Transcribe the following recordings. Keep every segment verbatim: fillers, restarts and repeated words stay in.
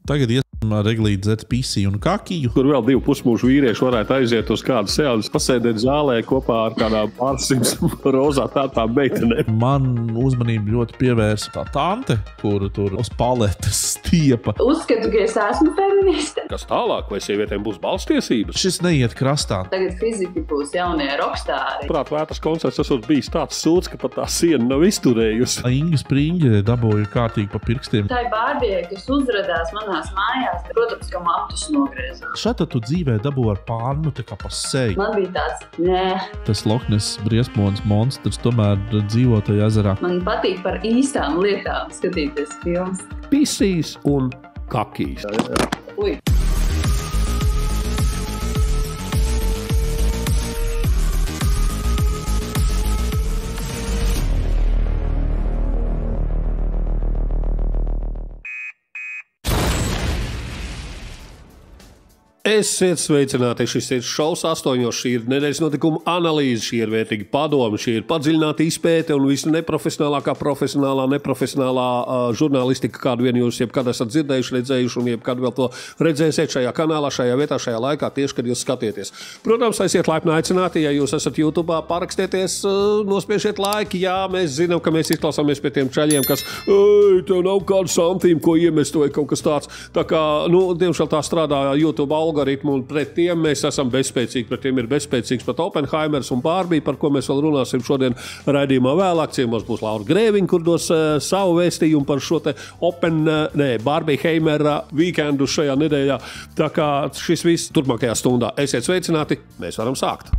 Tagad iesim ar Eglīti dzert pisiju un kakiju. Kur vēl divu pusmūžu vīrieši varētu aiziet uz kādu seansu, pasēdēt zālē kopā ar kādām pārsimts rozā tātām meitenēm. Man uzmanību ļoti pievērsa tā tante, kuru tur uz paletes stiepa. Uzskatu, ka es esmu feministe. Kas tālāk? Vai sievietēm būs balstiesības? Šis neiet krastā. Tagad fiziki būs jaunie rokstāri. Prāt, vētras koncerts esot bijis tāds sūds, ka pat tā siena nav izturējusi. Inga Spriņģe dabūja kārtīgi pa pirkstiem. Tai Bārbijai, kas uzradās manās mājās, protams, ka matus nogriezās. Šāda tu dzīvē dabū ar pānu tā kā pa seju. Man bija tāds, nē. Tas Loknes briesmonis monstrs tomēr dzīvo tajā ezerā. Man patīk par īstām lietām skatīties filmas. Pisīs un kakijas. Ui. Esiet sveicināti, šis ir šovs astoņos, šī ir nedēļas notikuma analīze, šī ir vērtīga padoma, šī ir padziļināta izpēte un visu neprofesionālākā profesionālā, neprofesionālā uh, žurnālistika, kādu vien jūs jebkad esat dzirdējuši, redzējuši un jebkad vēl to redzēsiet šajā kanālā, šajā vietā, šajā laikā, tieši, kad jūs skatieties. Protams, esiet laipni aicināti, ja jūs esat YouTube, parakstieties, uh, nospiešiet laiki, jā, mēs zinām, ka mēs izklausāmies pie tiem čaļiem, kas, ej, tev nav kādu santīmu, ko iemest vai kaut kas tāds. Tā kā, nu, diemžēl tā strādā YouTube algoritmu, un pret tiem mēs esam bezspēcīgi, pret tiem ir bezspēcīgs pat Oppenheimers un Barbie, par ko mēs vēl runāsim šodien raidījumā vēlāk. Ciemos būs Laura Grēviņa, kur dos uh, savu vēstījumu par šo te Open, uh, ne, Barbie Heimera weekendu šajā nedēļā. Tā kā šis viss turpmākajā stundā. Esiet sveicināti, mēs varam sākt.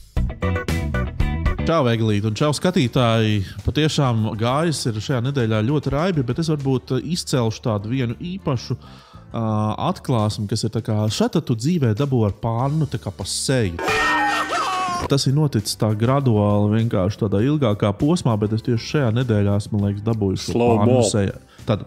Čau, Eglīti, un čau, skatītāji. Patiešām gājas ir šajā nedēļā ļoti raibi, bet es varbūt izcelšu tādu vienu īpašu Uh, atklāsmi, kas ir tā kā šāda tu dzīvē dabū ar pānu tā kā pa seju. Tas ir noticis tā graduāli, vienkārši tādā ilgākā posmā, bet es tieši šajā nedēļā, man liekas, dabūju šo pānu sejā. Tad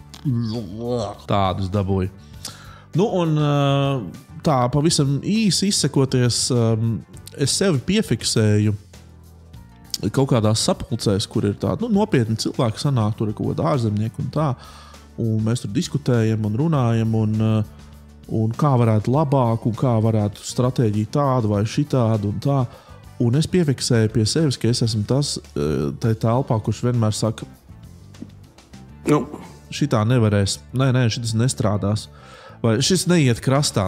tādus dabūju. Nu, un uh, tā pavisam īsi izsekoties, um, es sevi piefiksēju kaut kādās sapulcēs, kur ir tādi nu, nopietni cilvēki sanāk, tur ir kaut kāda ārzemnieki un tā. Un mēs tur diskutējam un runājam, un, un kā varētu labāk, un kā varētu stratēģiju tādu vai šitādu un tā. Un es piefiksēju pie sevis, ka es esmu tas tai telpā, kurš vienmēr saka, nu, šitā nevarēs, nē, nē, šitas nestrādās, vai šis neiet krastā.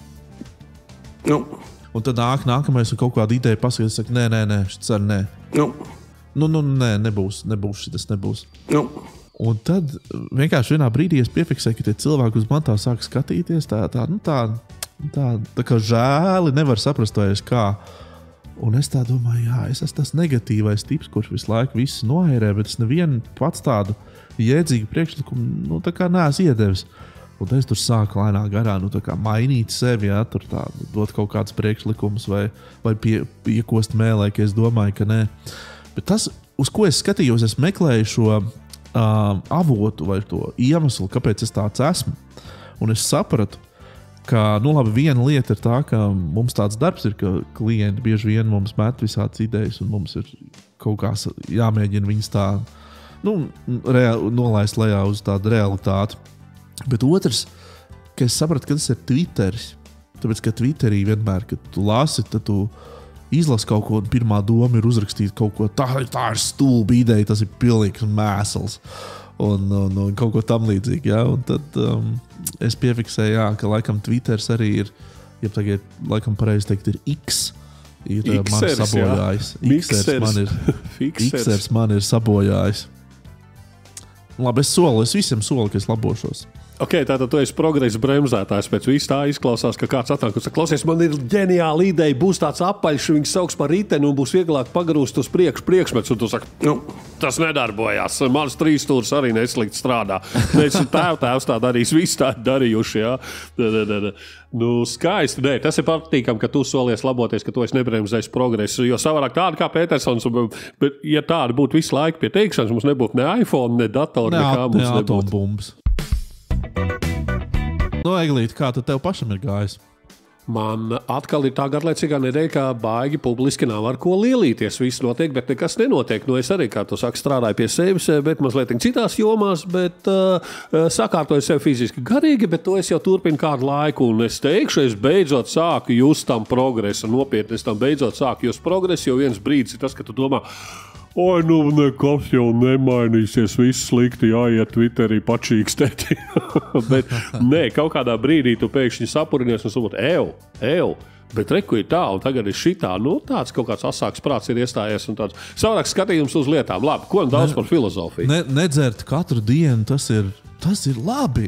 Nu. Un tad nāk nākamais un kaut kāda ideja pasaka, saka, nē, nē, nē, šits ar nē. Nu. Nu, nu, nē, nebūs, nebūs, šitas nebūs. Nu. Un tad vienkārši vienā brīdī es piefiksēju, ka tie cilvēki uz man tā sāk skatīties, tā, tā, nu tā, tā, tā kā žēli, nevar saprast vairs kā. Un es tā domāju, jā, es esmu tas negatīvais tips, kurš visu laiku visu noērē, bet es nevienu pats tādu jēdzīgu priekšlikumu, nu tā kā neesmu iedevis. Un es tur sāku lēnā garā, nu tā kā mainīt sevi, jā, tur tā, dot kaut kādus priekšlikumus vai, vai pie, piekost mēlē, ka es domāju, ka nē. Bet tas, uz ko es skatījos, es meklēju šo Uh, avotu vai to iemeslu, kāpēc es tāds esmu. Un es sapratu, ka, nu labi, viena lieta ir tā, ka mums tāds darbs ir, ka klienti bieži vien mums met visādas idejas un mums ir kaut kā jāmēģina viņas tā, nu, reāli, nolaist lejā uz tādu realitāti. Bet otrs, ka es sapratu, ka tas ir Twitteris. Tāpēc, ka Twitterī vienmēr, kad tu lasi, tad tu izlasi kaut ko, un pirmā doma ir uzrakstīt kaut ko, tā, tā ir stulba ideja, tas ir pilnīgs mēsls, un, un, un kaut ko tam līdzīgi, jā, un tad um, es piefiksēju, jā, ka laikam Twitters arī ir, ja tagad laikam pareizi teikt, ir X, ir man sabojājis. Xers man ir, Xers man ir sabojājis. Labi, es solu, es visiem solu, ka es labošos. Ok, tātad tu esi progresa bremzētājs, pēc viss tā izklausās, ka kāds atnāk un saka, klausies, man ir ģeniāla ideja, būs tāds apaļš, viņas sauks par riteni un būs vieglāk pagrūst uz priekšu priekšmets, un tu saki, nu, tas nedarbojās, mans trīs stūrs arī neslikt strādā. Mēs tēv tēvs tā darīs, viss tā darījuši, jā. Da, da, da, da. Nu, skaisti, nē, tas ir patīkam, ka tu solies laboties, ka tu esi nebremzējis progresu, jo savādāk tāda kā Petersons, bet ja tāda būtu visu laiku pie teikšanas, mums nebūtu ne iPhone, ne datori, ne, nekā mums ne nebūtu. Nu, Eglīti, kā tad tev pašam ir gājis? Man atkal ir tā garlaicīgā nedēļa, ka baigi publiski nav ar ko lielīties. Viss notiek, bet nekas nenotiek. Nu, es arī, kā tu saki, strādāju pie sevis, bet mazliet citās jomās, bet uh, sakārtoju sev fiziski garīgi, bet to es jau turpinu kādu laiku. Un es teikšu, es beidzot sāku just tam progresu. Nopietni, es tam beidzot sāku just progresu, jo viens brīdis ir tas, ka tu domā, oi, nu nekas jau nemainīsies, viss slikti, jāiet Twitterī pačīkstēti. Bet nē, kaut kādā brīdī tu pēkšņi sapurinies un saproti, ev, ev, bet reku ir tā, un tagad ir šitā, nu tāds kaut kāds asāks prāts ir iestājies un tāds savādāks skatījums uz lietām. Labi, ko daudz ne, par filozofiju? Ne, nedzert katru dienu, tas ir, tas ir labi.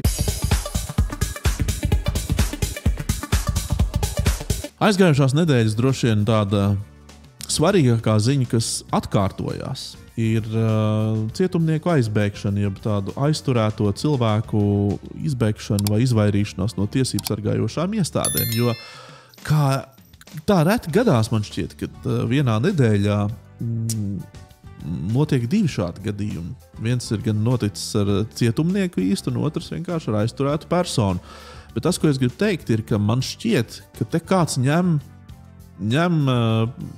Aizgājušās nedēļas droši vien tāda svarīgākā ziņa, kas atkārtojās, ir uh, cietumnieku aizbēgšana, jeb tādu aizturēto cilvēku izbēgšana vai izvairīšanās no tiesību sargājošām iestādēm. Jo kā tā reti gadās, man šķiet, ka uh, vienā nedēļā mm, notiek divi šādi gadījumi. Viens ir gan noticis ar cietumnieku īstu, un otrs vienkārši ar aizturētu personu. Bet tas, ko es gribu teikt, ir, ka man šķiet, ka te kāds ņem, ņem uh,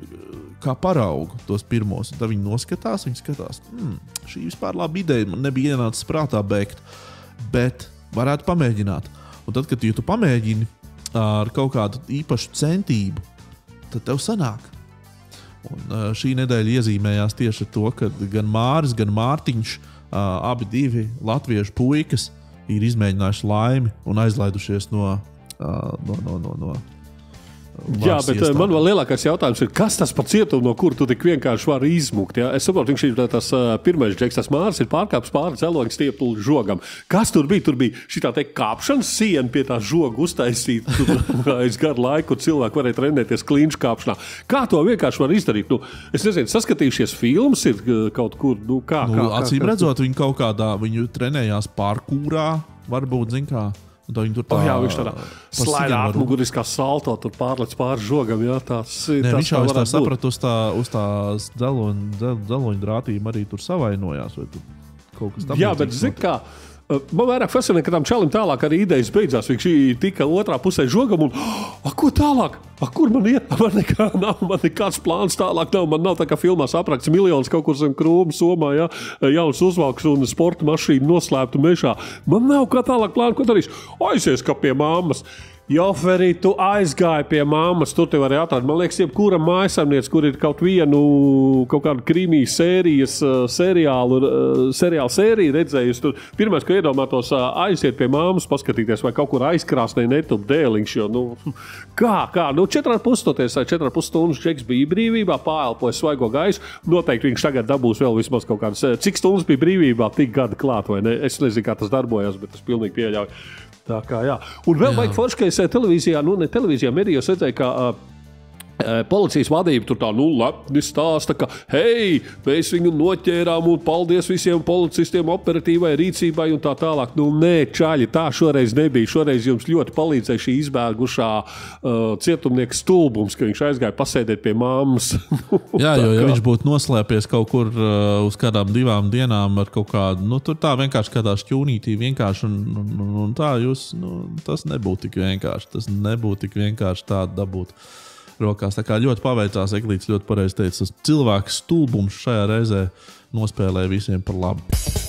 kā paraugu tos pirmos, un tad viņi noskatās, viņi skatās, hmm, šī vispār laba ideja, man nebija ienācis prātā bēgt, bet varētu pamēģināt. Un tad, kad tu pamēģini ar kaut kādu īpašu centību, tad tev sanāk. Un šī nedēļa iezīmējās tieši ar to, ka gan Māris, gan Mārtiņš, abi divi latviešu puikas, ir izmēģinājuši laimi un aizlaidušies no, no, no, no, no Jā, bet iestādē. Man vēl lielākais jautājums ir, kas tas par cietumu, no kura tu tik vienkārši vari izmukt? Ja? Es saprotu, viņš ir tas uh, pirmais džeks, tas Māris ir pārkāpis pāri dzeloņa stieplu žogam. Kas tur bija? Tur bija šitā te kāpšanas siena pie tā žoga uztaisīta. Tur aiz gadu laiku cilvēki varēja trenēties klīņšu kāpšanā. Kā to vienkārši var izdarīt? Nu, es nezinu, saskatījušies filmas ir kaut kur, nu kā? Nu, kā, kā acīm kā, redzot, viņi kaut kādā, viņu trenējās pārkūrā, varbūt, zin kā. Tā, tur tā, oh, jā, viņš tādā slaidā atmuguriskā salto, tur pārlec pāri žogam. Jā, tās, Nē, tās viņš jau tā saprat, uz, tā, uz tās dzeloņa, dzeloņa drātīm arī tur savainojās. Vai tur kaut kas tam jā, bet zin kā, man vairāk fascinē, ka tam čalim tālāk arī idejas beidzās. Viņš tika otrā pusē žogam un, a, ko tālāk? A, kur man iet? Man nekā nav, man nekāds plāns tālāk nav. Man nav tā kā filmās aprakts miljons kaut kur zem krūmu Somā, jā, jauns uzvalks un sporta mašīna noslēpta mežā. Man nav kā tālāk plānu, ko darīs. Aizies, kā pie mammas. Joferī, tu aizgāji pie mammas, tur tev arī atrast. Man liekas, jebkura mājasemniece, kur ir kaut vienu, kaut kādu krīmiju sērijas, seriālu, seriālu sēriju redzējusi, tur pirmais, ko iedomātos, aiziet pie mammas, paskatīties, vai kaut kur aizkrāsnē netup dēliņš, jo, nu, kā, kā, nu, četri ar pus stoties, četri ar pus stundas džeks bija brīvībā, pārelpoja svaigo gaisu, noteikti viņš tagad dabūs vēl vismaz kaut kādas, cik stundas bija brīvībā, tik gadi klāt, vai ne? Es nezinu, kā tas darbojas, bet es pilnīgi pieļauju. Tā kā, jā. Un vēl vajag forši, ka es televīzijā, nu ne televīzijā, medijos redzēju, ka uh, policijas vadība tur tā, nu, lepni stāsta, ka, hei, mēs viņu noķērām un paldies visiem policistiem operatīvai rīcībai un tā tālāk. Nu, nē, čaļi, tā šoreiz nebija. Šoreiz jums ļoti palīdzēja šī izbēgušā uh, cietumnieka stulbums, ka viņš aizgāja pasēdēt pie mammas. Jā, jo, ja viņš būtu noslēpies kaut kur uh, uz kādām divām dienām ar kaut kādu, nu, tur tā vienkārši kādā šķūnītī vienkārši un, un, un tā jūs, nu, tas nebūtu tik vienkārši. Tas nebūtu tik vienkārši tā dabūt rokās. Tā kā ļoti paveicās, Eglīts ļoti pareizi teica, tas cilvēks stulbums šajā reizē nospēlēja visiem par labu.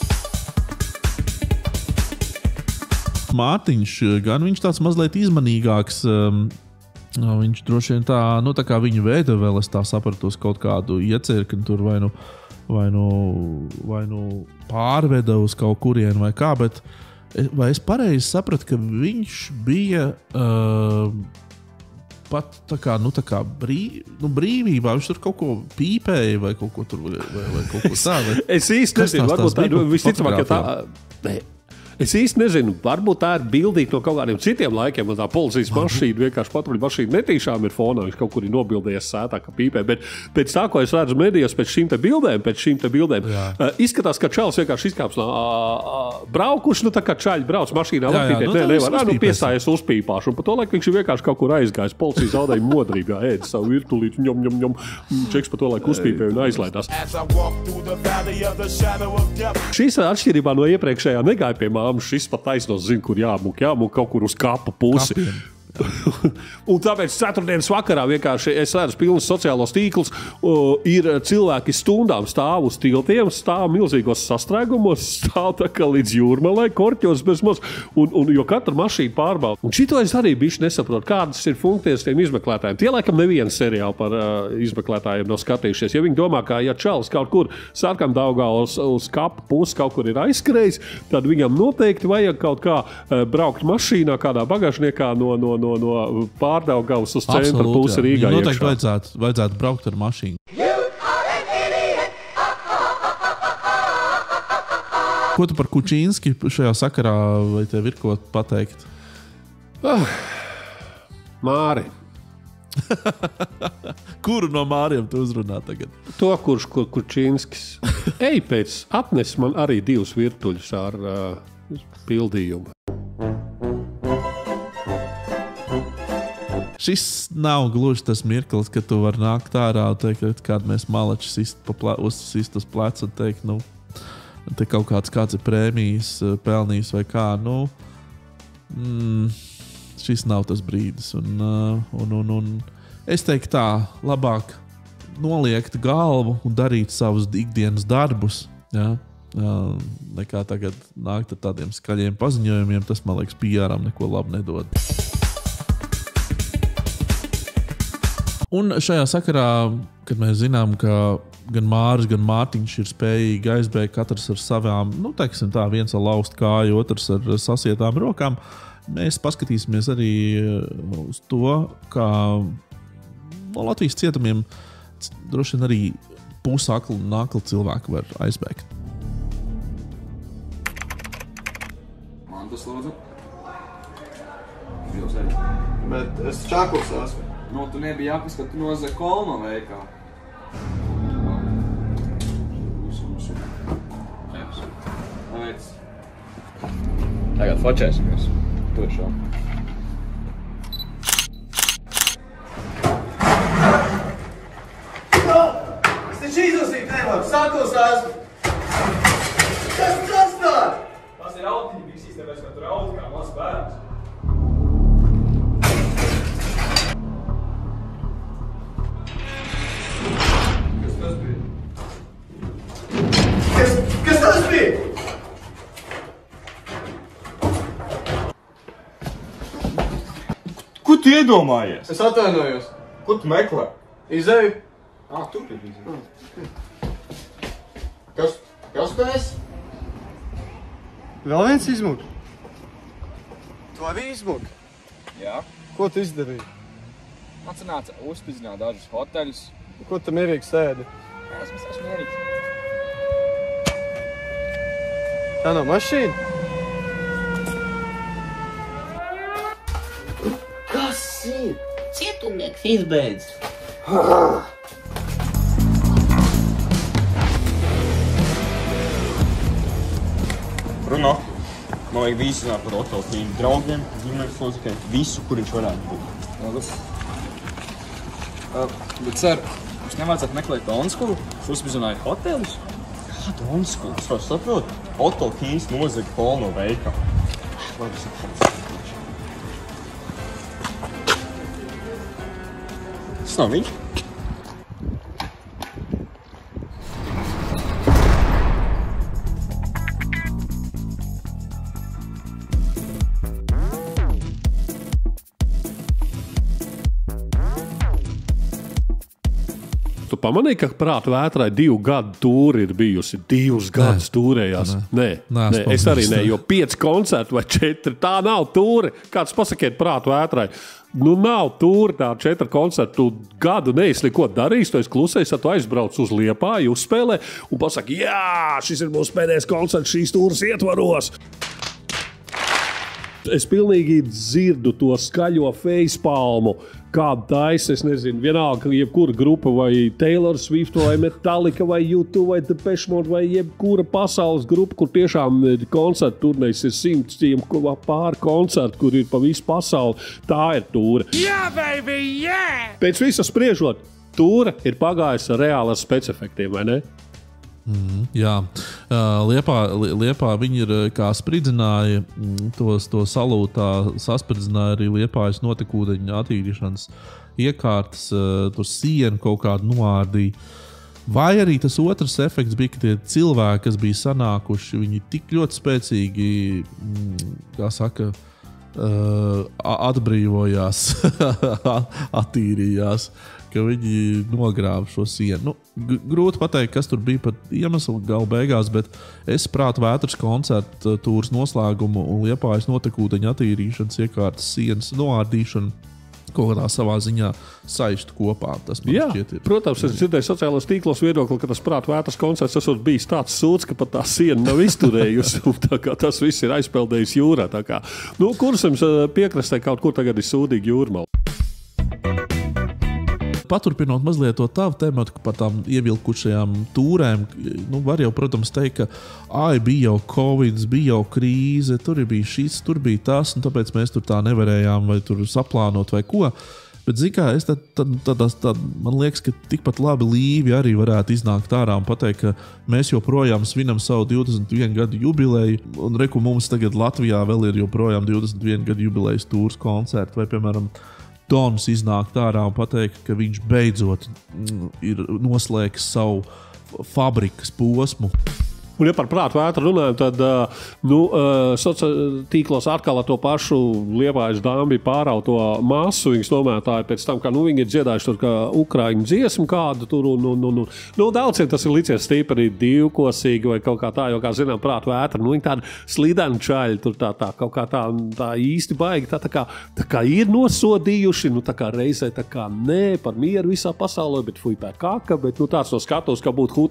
Mārtiņš, gan viņš tāds mazliet izmanīgāks, um, viņš droši vien tā, nu tā kā viņu veida vēl, es tā sapratos kaut kādu iecirkni tur vai nu, vai nu, vai nu pārveda uz kaut kurien vai kā, bet vai es pareizi sapratu, ka viņš bija uh, pat tā kā, nu, tā kā brīv, nu, brīvībā, viņš tur kaut ko pīpēja vai kaut ko tur, vai, vai kaut ko tā. Vai... Es īsti nezinu, varbūt tā, nu, visticamāk, ka tā... Ne. Es īsti nezinu, varbūt tā ir bildīta no kaut kādiem citiem laikiem, un tā policijas mašīna, vienkārši patruļu mašīna netīšām ir fonā, viņš kaut kur ir nobildējies sētā, ka pīpē, bet pēc tā, ko es redzu medijos pēc šīm te bildēm, pēc šīm te bildēm, uh, izskatās, ka čalis vienkārši izkāps no uh, braukuši, nu tā kā čaļi brauc mašīnā, jā, jā, nu, ne, nevar, nu, piestājies uzpīpāšu, un pa to laiku viņš ir vienkārši kaut kur aizgājis, policija zaudēja modrībā, ēd savu virtulīti, ņom, ņom, ņom, čeks pa to laiku uzpīpēja un aizlaidās. Šīs atšķirībā no iepriekšējā negāja pie māmas, šis pat taisnos zina, kur jāmuk, jāmuk kaut kur uz kapa pusi. Kapiem. Un tāpēc ceturtdienas vakarā vienkārši es redzu pilnas sociālos tīklus, uh, ir cilvēki stundām stāv uz tiltiem, stāv milzīgos sastrēgumos, stāv tā kā līdz jūrmalai, korķos bez maz, un, un jo katra mašīna pārbauda. Un šito es arī bišķi nesaprotu, kādas ir funkcijas tiem izmeklētājiem. Tie laikam nevienu seriālu par uh, izmeklētājiem nav skatījušies. Ja viņi domā, ka ja čalis kaut kur Sarkandaugā uz, uz kapa pusi kaut kur ir aizskrējis, tad viņam noteikti vajag kaut kā uh, braukt mašīnā, kādā bagāžniekā no, no, no, no Pārdaugavas uz centra pusi Rīgā iekšā. Noteikti vajadzētu, vajadzētu braukt ar mašīnu. Ko tu par Kučīnski šajā sakarā, vai tev ir ko pateikt? Ah, Māri. Kuru no Māriem tu uzrunā tagad? To, kurš kur, Kučīnskis. Ej pēc, atnes man arī divus virtuļus ar uh, pildījumu. Šis nav gluži tas mirklis, kad tu vari nākt ārā un teikt, ka kādu mēs malači sist, plē, sist uz pleca un teikt, nu, te kaut kāds, kāds ir prēmijas pelnījis vai kā, nu, mm, šis nav tas brīdis. Un, un, un, un es teiktu tā, labāk noliekt galvu un darīt savus ikdienas darbus, ja? Nekā tagad nākt ar tādiem skaļiem paziņojumiem, tas, man liekas, P R-am neko labu nedod. Un šajā sakarā, kad mēs zinām, ka gan Māris, gan Mārtiņš ir spējīgi aizbēgt katrs ar savām, nu, teiksim tā, viens ar laustu kāju, otrs ar sasietām rokām, mēs paskatīsimies arī uz to, kā no Latvijas cietumiem droši vien arī pusakli un akli cilvēki var aizbēgt. Man tas lūdzu. Bet es čākos esmu. Nu, tu nebija jākas, ka tu nozag kolno veikā. Aiz. Tagad fočēsimies. Tur šo. No! Es taču izlasīt nevaru. Sākos esmu. Kas tas tā? Tas ir autiņi biksīs, tāpēc, ka tur auti kā mazs bērns. Kas, kas tas bija? Ko tu iedomājies? Es atvainojos. Ko tu meklē? Izēju. Ā, tu ir izēju. Kas, kas tu esi? Vēl viens izmuk. Tu arī izmuk? Jā. Ko tu izdarīji? Man sanāca uzspīdzināt dažus hoteļus. Ko tu mierīgi sēdi? Es esmu mierīgs. Tā nav mašīna? Kas ir? Cietumnieks izbeidz. Bruno, man vajag visu zināt par Otto Tīnu draugiem, ģimenes locekļiem, visu, kur viņš varētu būt. Labi. Uh, bet, cer, mums nevajadzētu meklēt Donskulu? Es uzspīdzināju hoteļus? Kāda Donskula? Es varu saprotu, Otto Tīns nozag kolno veikā. Labi, saprotu. Tas nav viņš? Tu pamanīji, ka prātu vētrai divu gadu tūri ir bijusi? Divus gadus tūrējās? Nē, nē, nē es arī ne, jo pieci koncerti vai četri, tā nav tūri. Kāds pasakiet prātu vētrai? Nu, nav tūri tā četri koncerti. Tu gadu neizli, ko darīs, tu esi klusējis, tad tu aizbrauc uz Liepāju, uzspēlē un pasaki, jā, šis ir mūsu pēdējais koncerts šīs tūras ietvaros. Es pilnīgi dzirdu to skaļo facepalmu, kādu taisa, es nezinu, vienalga, jebkura grupa vai Taylor Swift vai Metallica vai U two vai Depeche Mode vai jebkura pasaules grupa, kur tiešām koncertu turnēs ir simtiem pāri koncertu, kur ir pa visu pasauli. Tā ir tūra. Yeah, baby, yeah! Pēc visa spriežot, tūra ir pagājusi ar reāli ar specefektiem, vai ne? Mm, jā, Liepā, Liepā viņi ir kā spridzināja tos, to salūtā, saspridzināja arī Liepājas notekūdeņu attīrīšanas iekārtas, tur sienu kaut kādu noārdīja. Vai arī tas otrs efekts bija, ka tie cilvēki, kas bija sanākuši, viņi tik ļoti spēcīgi, kā saka, atbrīvojās, attīrījās, ka viņi nogrāva šo sienu. Nu, grūti pateikt, kas tur bija pat iemesli gala beigās, bet es prātu Vētras koncerta tūras noslēgumu un Liepājas notekūdeņu attīrīšanas iekārtas sienas noārdīšanu kaut kādā savā ziņā saistu kopā. Tas man Jā, šķiet ir. Protams, es dzirdēju sociālos tīklos viedokli, ka tas prātu Vētras koncerts esot bijis tāds sūds, ka pat tā siena nav izturējusi. Tā kā tas viss ir aizpeldējis jūrā. Tā kā, nu, Kursams piekrastē kaut kur tagad ir sūdīgi jūrmala. Paturpinot mazliet to tavu tematu par tām ievilkušajām tūrēm, nu, var jau, protams, teikt, ka ai, bija jau Covid, bija jau krīze, tur bija šis, tur bija tas, un tāpēc mēs tur tā nevarējām vai tur saplānot vai ko. Bet, zin kā, es tad, tad, tad, tad, man liekas, ka tikpat labi Līvi arī varētu iznākt ārā un pateikt, ka mēs joprojām svinam savu divdesmit vienu gadu jubileju, un reku mums tagad Latvijā vēl ir joprojām divdesmit vienu gadu jubilejas tūras koncerti, vai, piemēram, Dons iznākt ārā un pateikt, ka viņš beidzot ir noslēgis savu fabrikas posmu. Un, ja par prātu vētru runājam, tad nu, sociālos tīklos atkal ar to pašu Liepājas dāmu bija pārauta to masu. Viņas nomētāja pēc tam, ka nu, viņi ir dziedājuši tur kā ukraiņu dziesmu kādu tur. Un, un, un, un, nu, daudziem tas ir licies tīpari divkosīgi vai kaut kā tā, jo, kā zinām, prātu vētra, nu, viņi tādi slideni čaļi, tur tā, tā kaut kā tā, tā īsti baigi, tā, tā, kā, tā kā ir nosodījuši, nu, tā kā reizē tā kā nē, par mieru visā pasaulē, bet fuj pēc kaka, bet nu, tāds no skatos, kā būtu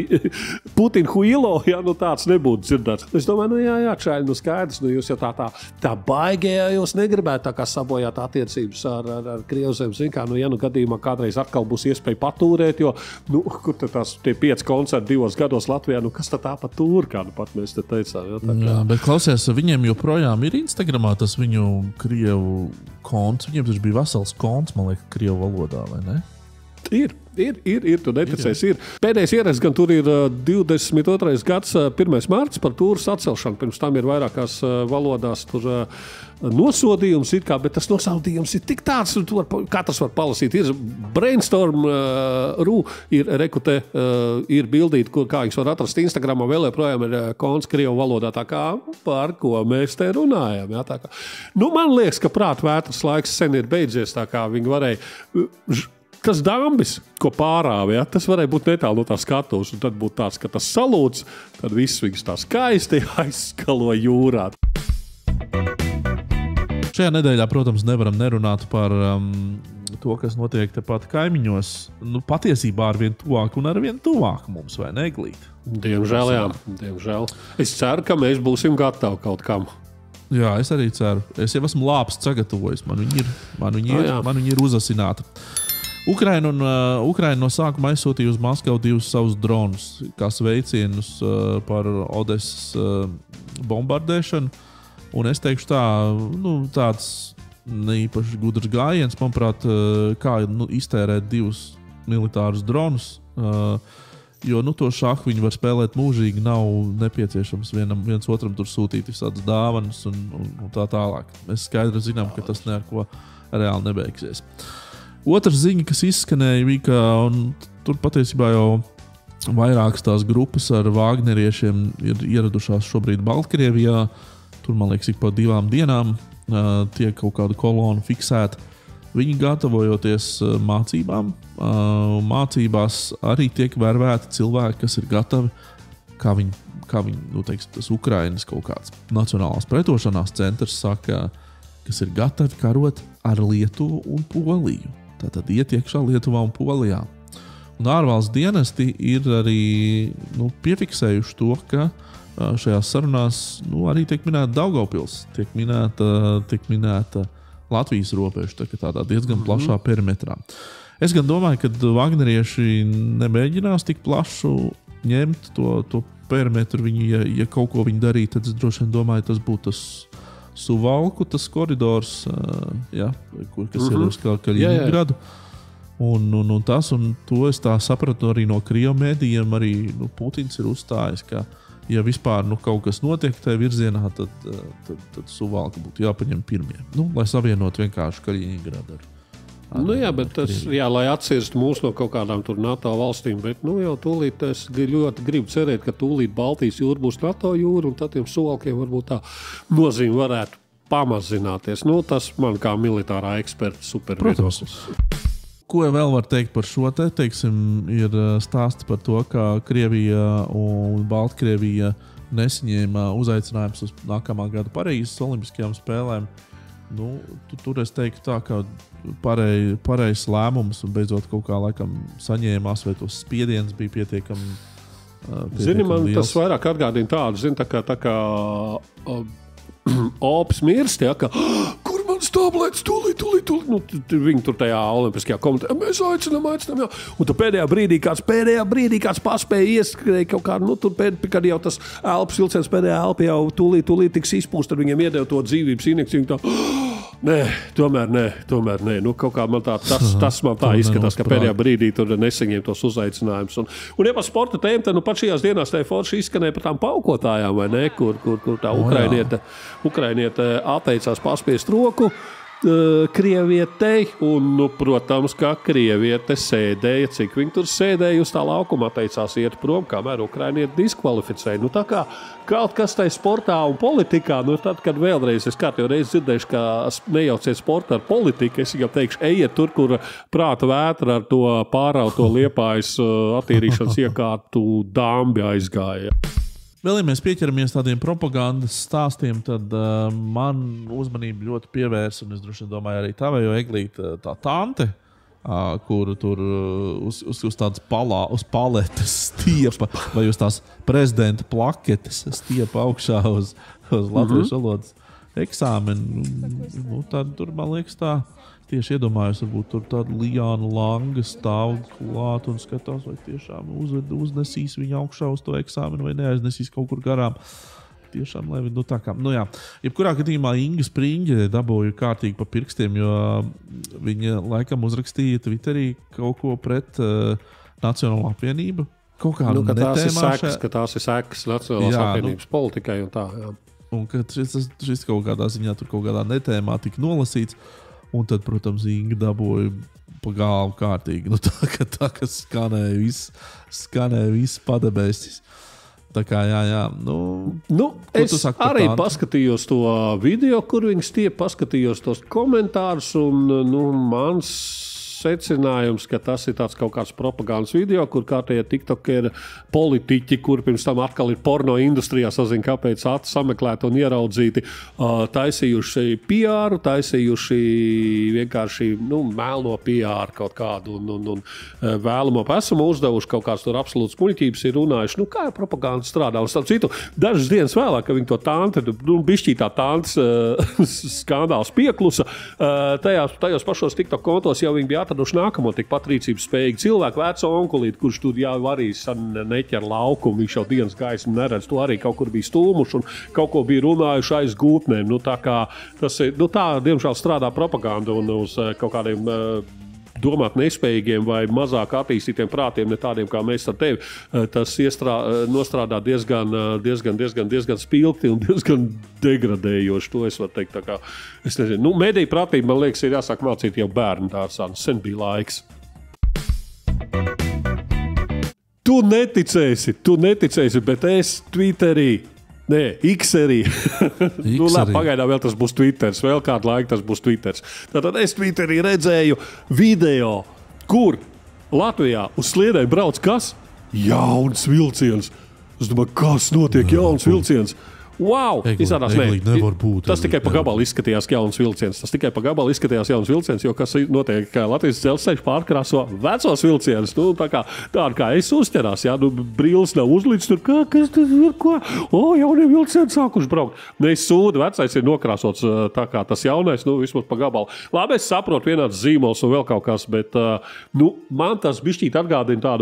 Putin huilo, ja nu tāds nebūtu dzirdēts. Es domāju, nu jā, jā, čaļi, nu skaidrs, nu jūs jau tā, tā, tā baigējā, jūs negribētu tā kā sabojāt attiecības ar, ar, ar Krievzem, zin kā, nu ja nu gadījumā kādreiz atkal būs iespēja patūrēt, jo, nu, kur te tās tie pieci koncerti divos gados Latvijā, nu kas tā tā pa tūru, kā nu pat mēs te teicām, ja, tā kā. Jā, bet klausies, viņiem joprojām ir Instagramā tas viņu Krievu konts, viņiem taču bija vesels konts, man liekas, Krievu valodā, vai ne? Ir. Ir, ir, ir, tu neticēs, ir. Pēdējais ieraksts gan tur ir divdesmit otrais gads, pirmais mārts par tūras atcelšanu. Pirms tam ir vairākās valodās tur nosodījums, it kā, bet tas nosodījums ir tik tāds, tu var, katrs var palasīt. Ir brainstorm, rū, ir rekute, ir bildīti, kur kā viņas var atrast Instagramā, vēl joprojām ir konts Krievu valodā, tā kā par ko mēs te runājam. Jā, tā kā. Nu, man liekas, ka prātu vētras laiks sen ir beidzies, tā kā viņi varēja... Tas dambis, ko pārāva, ja, tas varēja būt netālu no tā skatuves, un tad būtu tāds, ka tas salūts, tad viss viņas tā skaisti aizskalo jūrā. Šajā nedēļā, protams, nevaram nerunāt par um, to, kas notiek tepat kaimiņos. Nu, patiesībā ar vien tuvāk un ar vien tuvāk mums, vai ne, Glīt? Diemžēl, jā, diemžēl. Es ceru, ka mēs būsim gatavi kaut kam. Jā, es arī ceru. Es jau esmu lāpstu sagatavojis. Man viņi ir, man viņi ir, man viņi ir uzasināti. Ukraina, un, uh, Ukraina no sākuma aizsūtīja uz Maskavu divus savus dronus, kā sveicienus uh, par Odesas uh, bombardēšanu. Un es teikšu tā, nu, tāds neīpaši gudrs gājiens, manuprāt, uh, kā nu, iztērēt divus militārus dronus. Uh, jo nu, to šahu viņi var spēlēt mūžīgi, nav nepieciešams vienam, viens otram tur sūtīt visādas dāvanas un, un, un tā tālāk. Mēs skaidri zinām, ka tas ne ar ko reāli nebeigsies. Otrs ziņa, kas izskanēja, bija, ka tur patiesībā jau vairākas tās grupas ar Vāgneriešiem ir ieradušās šobrīd Baltkrievijā. Tur, man liekas, ik pa divām dienām uh, tiek kaut kāda kolona fiksēta. Viņi gatavojoties uh, mācībām. Uh, mācībās arī tiek vērvēti cilvēki, kas ir gatavi, kā viņi, kā viņi nu, teiks, tas Ukrainas kaut kāds nacionālās pretošanās centrs saka, kas ir gatavi karot ar Lietuvu un Poliju. Tātad iet iekšā Lietuvā un Polijā. Un ārvalsts dienesti ir arī nu, piefiksējuši to, ka šajās sarunās nu, arī tiek minēta Daugavpils, tiek minēta, tiek minēta Latvijas robeža, tā, tādā diezgan mm-hmm. plašā perimetrā. Es gan domāju, ka Vagnerieši nemēģinās tik plašu ņemt to, to perimetru. Viņi, ja, ja kaut ko viņi darīja, tad es droši vien domāju, tas būtu tas Suvalku, tas koridors, uh, ja, kur, kas mm-hmm. ir uz Kaliningradu. Un, un, un tas, un to es tā sapratu arī no Krievu mēdījiem, arī nu, Putins ir uzstājis, ka, ja vispār nu, kaut kas notiek tajā virzienā, tad, tad, tad Suvalka būtu jāpaņem pirmie. Nu, lai savienot vienkārši Kaļiņgradu ar. Nu jā, bet tas, jā, lai atcirst mūs no kaut kādām tur NATO valstīm, bet nu jau tūlīt es ļoti gribu cerēt, ka tūlīt Baltijas jūra būs NATO jūra, un tad tiem Suvalkiem varbūt tā nozīme varētu pamazināties. Nu, tas man kā militārā eksperta superviedoklis. Ko vēl var teikt par šo te, teiksim, ir stāsts par to, ka Krievija un Baltkrievija nesaņēma uzaicinājums uz nākamā gada Parīzes olimpiskajām spēlēm. Nu, tu, tur es teiktu tā, ka parej, pareizs lēmums un beidzot kaut kā laikam saņēmās, vai tos spiediens bija pietiekami uh, Zini, man liels. Tas vairāk atgādina tādu, zini, tā kā, tā kā uh, Ops mirst, ja, ka kur mans tablets, tūlīt, tūlīt, tūlīt. Nu, viņi tur tajā olimpiskajā komitejā, mēs aicinām, aicinām, jā. Un tad pēdējā brīdī kāds, pēdējā brīdī kāds paspēja ieskrēja kaut kā, nu, tur pēd, kad jau tas elpas vilciens, pēdējā elpa jau tūlīt, tūlīt tiks izpūst, tad viņiem iedeva to dzīvības injekciju, tā, nē, tomēr nē, tomēr nē. Nu, kaut kā man tā, tas, tas man tā izskatās, ka pēdējā brīdī tur nesaņem tos uzaicinājumus. Un, un ja par sporta tēmu, tad nu pat šajās dienās tā forši izskanēja par tām paukotājām, vai ne, kur, kur, kur tā ukrainiete, ukrainiete atteicās paspiest roku Krievietei, un, nu, protams, ka Krieviete sēdēja, cik viņi tur sēdēja uz tā laukuma, atteicās iet prom, kamēr Ukrainieti diskvalificēja. Nu, tā kā kaut kas tai sportā un politikā, nu, tad, kad vēlreiz es kārtīgi reizi dzirdēšu, ka nejauciet sportu ar politiku, es jau teikšu, ejiet tur, kur prāta vētra ar to pārauto Liepājas attīrīšanas iekārtu dāmbi aizgāja. Vēl, ja mēs pieķeramies tādiem propagandas stāstiem, tad uh, man uzmanību ļoti pievērsa, un es droši domāju arī tavējo Eglīte, tā tante, uh, kur tur uh, uz, uz, uz tādas palā, uz paletes stiepa, vai uz tās prezidenta plaketes stiepa augšā uz, uz latviešu valodas eksāmenu. Nu, tad tur, man liekas, tā tieši iedomājos, varbūt tur tāda Lijāna Langa stāv klāt un skatās, vai tiešām uzved, uznesīs viņu augšā uz to eksāmenu vai neaiznesīs kaut kur garām. Tiešām, lai nu tā kā, nu jā. Jebkurā gadījumā Inga Spriņģe dabūja kārtīgi pa pirkstiem, jo viņa laikam uzrakstīja Twitterī kaut ko pret uh, Nacionālo apvienību. Kaut kā nu, ka tās ir netēmā sekas, ka tās ir sekas Nacionālās jā, apvienības nu, politikai un tā, jā. Un ka šis, šis kaut kādā ziņā tur kaut kādā netēmā tika nolasīts. Un tad, protams, Inga dabūja pa galvu kārtīgi. Nu, tā, ka, tā, ka skanēja viss, skanēja viss padebēsis. Tā kā, jā, jā. Nu, nu, es arī paskatījos to video, kur viņi stiep, paskatījos tos komentārus, un nu, mans secinājums, ka tas ir tāds kaut kāds propagandas video, kur kārtējie tiktokeri politiķi, kur pirms tam atkal ir porno industrijā, sazin, kāpēc ātri sameklēti un ieraudzīti, uh, taisījuši P R, taisījuši vienkārši nu, melno P R kaut kādu un, un, un vēlamo esmu uzdevuši kaut kāds tur absolūts muļķības ir runājuši, nu kā propaganda strādā. Un starp citu, dažas dienas vēlāk, ka viņi to tanti, nu bišķītā tantes uh, skandāls pieklusa, uh, tajās, tajos pašos tiktok kontos jau viņi bija atraduši nākamo tikpat rīcības spējīgu cilvēku, veco onkulīti, kurš tur jau arī neķer laukumu, viņš jau dienas gaismu neredz, to arī kaut kur bija stūmuši un kaut ko bija runājuši aiz gūtnēm. Nu, tā kā tas ir, nu tā, diemžēl strādā propaganda un uz kaut kādiem uh, domāt nespējīgiem vai mazāk attīstītiem prātiem, ne tādiem kā mēs ar tevi, tas iestrā, nostrādā diezgan, diezgan, diezgan, diezgan spilgti un diezgan degradējoši. To es varu teikt. Tā kā, es nezinu, nu, mediju prātība, man liekas, ir jāsāk mācīt jau bērnu dārzā. Sen bija laiks. Tu neticēsi, tu neticēsi, bet es Twitterī. Nē, X arī. nu, labi, pagaidām vēl tas būs Twitters. Vēl kādu laiku tas būs Twitters. Tātad es Twitterī redzēju video, kur Latvijā uz sliedēm brauc kas? Jauns vilciens. Es domāju, kas notiek jauns vilciens? Wow! Izrādās, ne, būt, tas tikai pa gabalu izskatījās jauns vilciens. Tas tikai pa gabalu izskatījās jauns vilciens, jo kas notiek, ka Latvijas dzelzceļš pārkrāso vecos vilcienus. Nu, tā kā, tā kā es uzķerās, jā, nu, brīlis nav uzlīdz tur, kā, kas tas ir, ko? O, jaunie vilcieni sākuši braukt. Ne, sūda, vecais ir nokrāsots tā kā tas jaunais, nu, vismaz pa gabalu. Labi, es saprotu vienāds zīmols un vēl kaut kas, bet, nu, man tas bišķīt atgādina tādu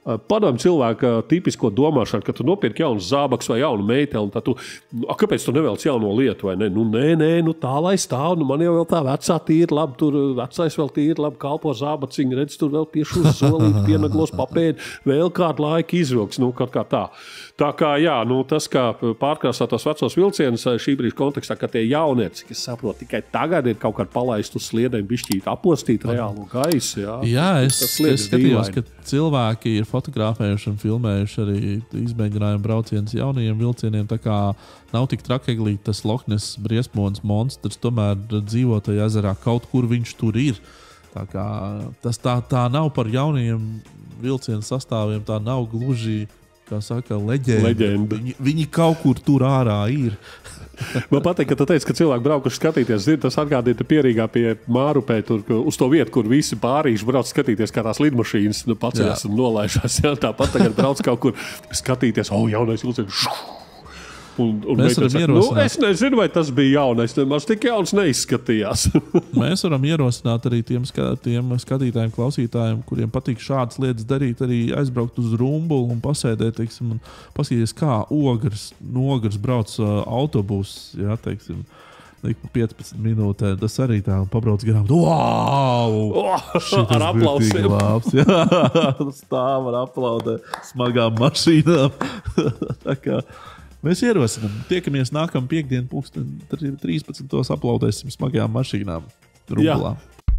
Padomā cilvēka tipisko domāšanu, ka tu nopirki jaunu zābaks vai jaunu meiteli, un tad tu, a, kāpēc tu nevēlies jauno lietu, vai ne? Nu, nē, nē, nu tā lai stāv, nu man jau vēl tā vecā tīri labi, tur vecais vēl tīri labi kalpo zābaciņu, redz, tur vēl piešu uz zolīti, pienaglos papēdi, vēl kādu laiku izvilks, nu, kaut kā tā. Tā kā, jā, nu, tas, kā pārkrāsā tos vecos vilcienus šī brīža kontekstā, ka tie jaunie, cik es saprotu, tikai tagad ir kaut kādā palaist uz sliedēm, bišķīt apostīt reālu gaisu, jā. Jā, es, es skatījos, ka cilvēki ir fotografējuši un filmējuši arī izmēģinājumu braucienus jaunajiem vilcieniem, tā kā nav tik trakeglīt tas Lochnes briesmonis monstrs, tomēr dzīvo tajā ezerā, kaut kur viņš tur ir. Tā kā tas tā, tā nav par jaunajiem vilcienu sastāviem, tā nav gluži, kā saka, leģenda. leģenda. Viņi, viņi kaut kur tur ārā ir. Man patīk, ka tu teici, ka cilvēki braukuši skatīties. Zin, tas atgādīja pierīgā pie Mārupē, tur, uz to vietu, kur visi pārīši brauc skatīties, kā tās lidmašīnas nu, paceļas un nolaižās. Jā, tāpat tagad brauc kaut kur skatīties, o, jaunais vilciens. Un, un mēs varam saka, ierosināt. Nu, es nezinu, vai tas bija jaunais. Nemaz tik jauns neizskatījās. Mēs varam ierosināt arī tiem, ska, tiem skatītājiem, klausītājiem, kuriem patīk šādas lietas darīt, arī aizbraukt uz Rumbulu un pasēdēt, teiksim, un paskatīties, kā ogrs, nogrs brauc uh, autobus, jā, teiksim, ik pa piecpadsmit minūtēm. Tas arī tā, un pabrauc garām. Wow! Oh, ar aplausiem. Labs, jā, stāv ar aplaudē smagām mašīnām. Tā kā mēs ierosinām. Tiekamies nākamā piekdiena, pulksten trīspadsmitos aplaudēsim smagajām mašīnām Rumbulā.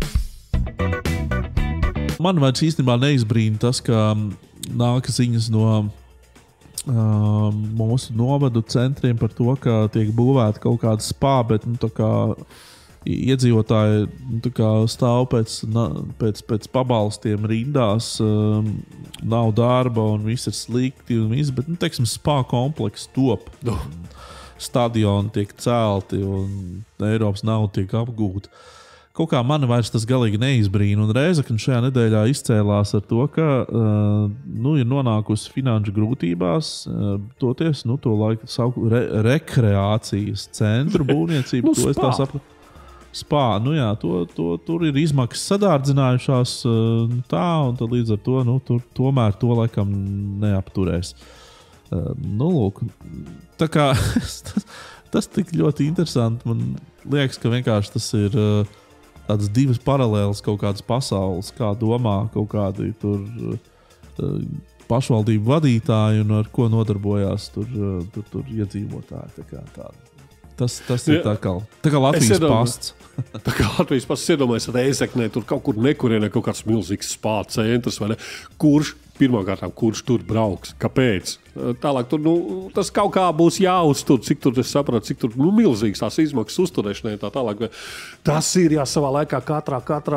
Man vairs īstenībā neizbrīna tas, ka nāk ziņas no uh, mūsu novadu centriem par to, ka tiek būvēta kaut kāda spā, bet nu, tā kā iedzīvotāji nu, tā kā stāv pēc, pēc, pēc pabalstiem rindās, um, nav darba un viss ir slikti un viss, bet, nu, teiksim, spā kompleks top. No. Stadioni tiek celti un Eiropas nauda tiek apgūta. Kaut kā man vairs tas galīgi neizbrīna, un Rēzekne šajā nedēļā izcēlās ar to, ka uh, nu, ir nonākusi finanšu grūtībās, uh, toties, nu, to laiku sauku re rekreācijas centru būvniecību. Nu, to es tā sapratu. Spā, nu jā, to, to, tur ir izmaksas sadārdzinājušās tā, un tad līdz ar to, nu, tur tomēr to laikam neapturēs. Uh, nu, lūk, tā kā tas, tas tik ļoti interesanti. Man liekas, ka vienkārši tas ir uh, tādas divas paralēlas kaut kādas pasaules, kā domā kaut kādi tur uh, pašvaldību vadītāji un ar ko nodarbojās tur, uh, tur, tur iedzīvotāji. Tā kā tāda. Tas, tas ir tā kā, tā kā Latvijas pasts. Tā kā Latvijas pasts iedomājas Rēzeknē, tur kaut kur nekurienē kaut kāds milzīgs spā centrs, vai ne? Kurš, pirmkārt, kurš tur brauks? Kāpēc? Tālāk, tur, nu, tas kaut kā būs jāuztur, cik tur, es sapratu, cik tur, nu, milzīgs tās izmaksas uzturēšanai, tā tālāk. Tas ir, jā, savā laikā katrā, katrā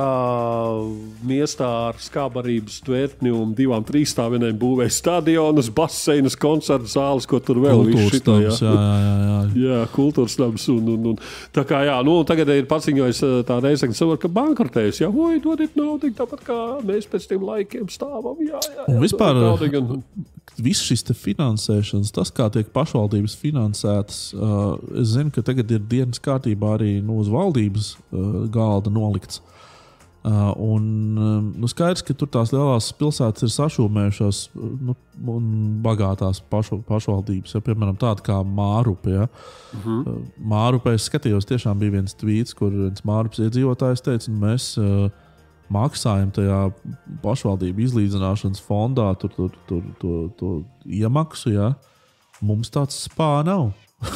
miestā ar skābarības tvertni un divām trīsstāvienēm būvēja stadionus, baseinus, koncertu zāles, ko tur vēl visu šito, jā. Jā, jā, jā. Jā, kultūras nams. Un, un, un, tā kā, jā, nu, tagad ir paziņojis tā Rēzekne savu, ka bankrotējas, jā, oi, dodiet naudu, tāpat kā mēs pēc tiem laikiem stāvam, jā, jā. jā un vispār, un... viss šis te finansēšanas, tas, kā tiek pašvaldības finansētas, uh, es zinu, ka tagad ir dienas kārtībā arī nu, uz valdības uh, galda nolikts. Uh, un um, nu, skaidrs, ka tur tās lielās pilsētas ir sašūmējušās nu, un bagātās pašu, pašvaldības, ja, piemēram, tāda kā Mārupe. Ja. Uh-huh. Uh, Mārupē es skatījos, tiešām bija viens tvīts, kur viens Mārupes iedzīvotājs teica, un mēs uh, maksājam tajā pašvaldību izlīdzināšanas fondā tur, tur, tur, to, to iemaksu, ja? Mums tāds spā nav.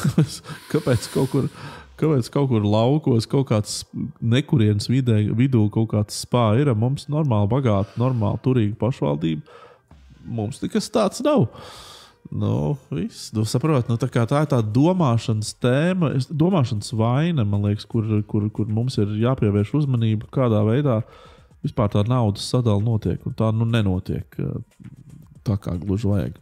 Kāpēc kaut kur, kāpēc kaut kur laukos, kaut kāds nekurienes vidē, vidū kaut kāds spā ir? Mums normāli bagāta, normāli turīga pašvaldība. Mums nekas tāds nav. Nu, viss, nu, saprot, nu, tā, kā tā ir tā domāšanas tēma, domāšanas vaina, man liekas, kur, kur, kur mums ir jāpievērš uzmanība, kādā veidā vispār tā naudas sadala notiek, un tā nu nenotiek tā, kā gluži vajag.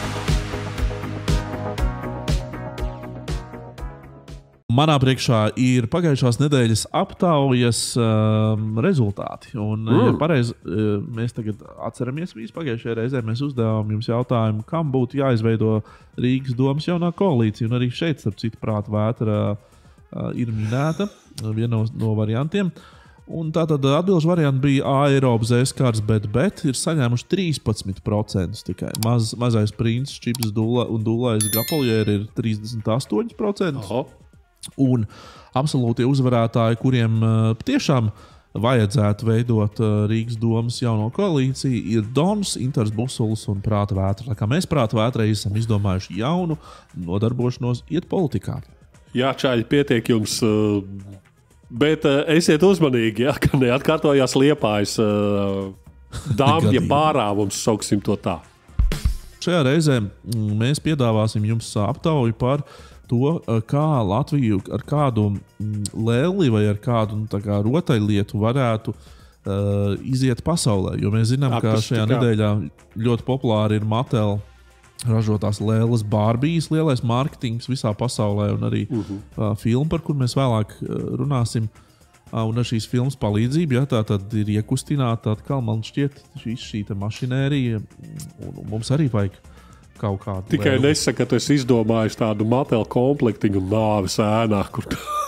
Manā priekšā ir pagājušās nedēļas aptaujas um, rezultāti. Un, mm. ja pareizi mēs tagad atceramies, visu pagājušajā reizē mēs uzdevām jums jautājumu, kam būtu jāizveido Rīgas domas jaunā koalīcija. Un arī šeit, starp citu, prāta vētra uh, ir minēta viena no, no variantiem. Un tātad atbilžu varianti bija A, Eiropa, Z, Skars, bet, bet ir saņēmuši trīspadsmit procentus tikai. Maz, mazais princis, Čips Dula un Dulais Gapoljēri ir trīsdesmit astoņi procenti. Aha. Un absolūtie uzvarētāji, kuriem uh, tiešām vajadzētu veidot uh, Rīgas domas jauno koalīciju, ir Dons, Intars Busulis un Prāta vētra. Tā kā mēs Prāta vētrai esam izdomājuši jaunu nodarbošanos iet politikā. Jā, čāļi, pietiek jums... Uh... Bet uh, esiet uzmanīgi, ja, ka neatkārtojās Liepājas uh, dāmja pārāvums, sauksim to tā. Šajā reizē mēs piedāvāsim jums aptauju par to, kā Latviju ar kādu lēli vai ar kādu nu, tā kā rotaļlietu varētu uh, iziet pasaulē. Jo mēs zinām, ka šajā nedēļā ļoti populāri ir Mattel ražotās lēles Barbijas, lielais mārketings visā pasaulē un arī uh-huh. uh, filma, par kur mēs vēlāk uh, runāsim. Uh, un ar šīs filmas palīdzību, ja, tā tad ir iekustināta atkal, man šķiet, šī, šī tā mašinērija, un mums arī vajag kaut kādu Tikai lēli. nesaka, ka tu esi izdomājis tādu Mattel komplektiņu nāves ēnā, kur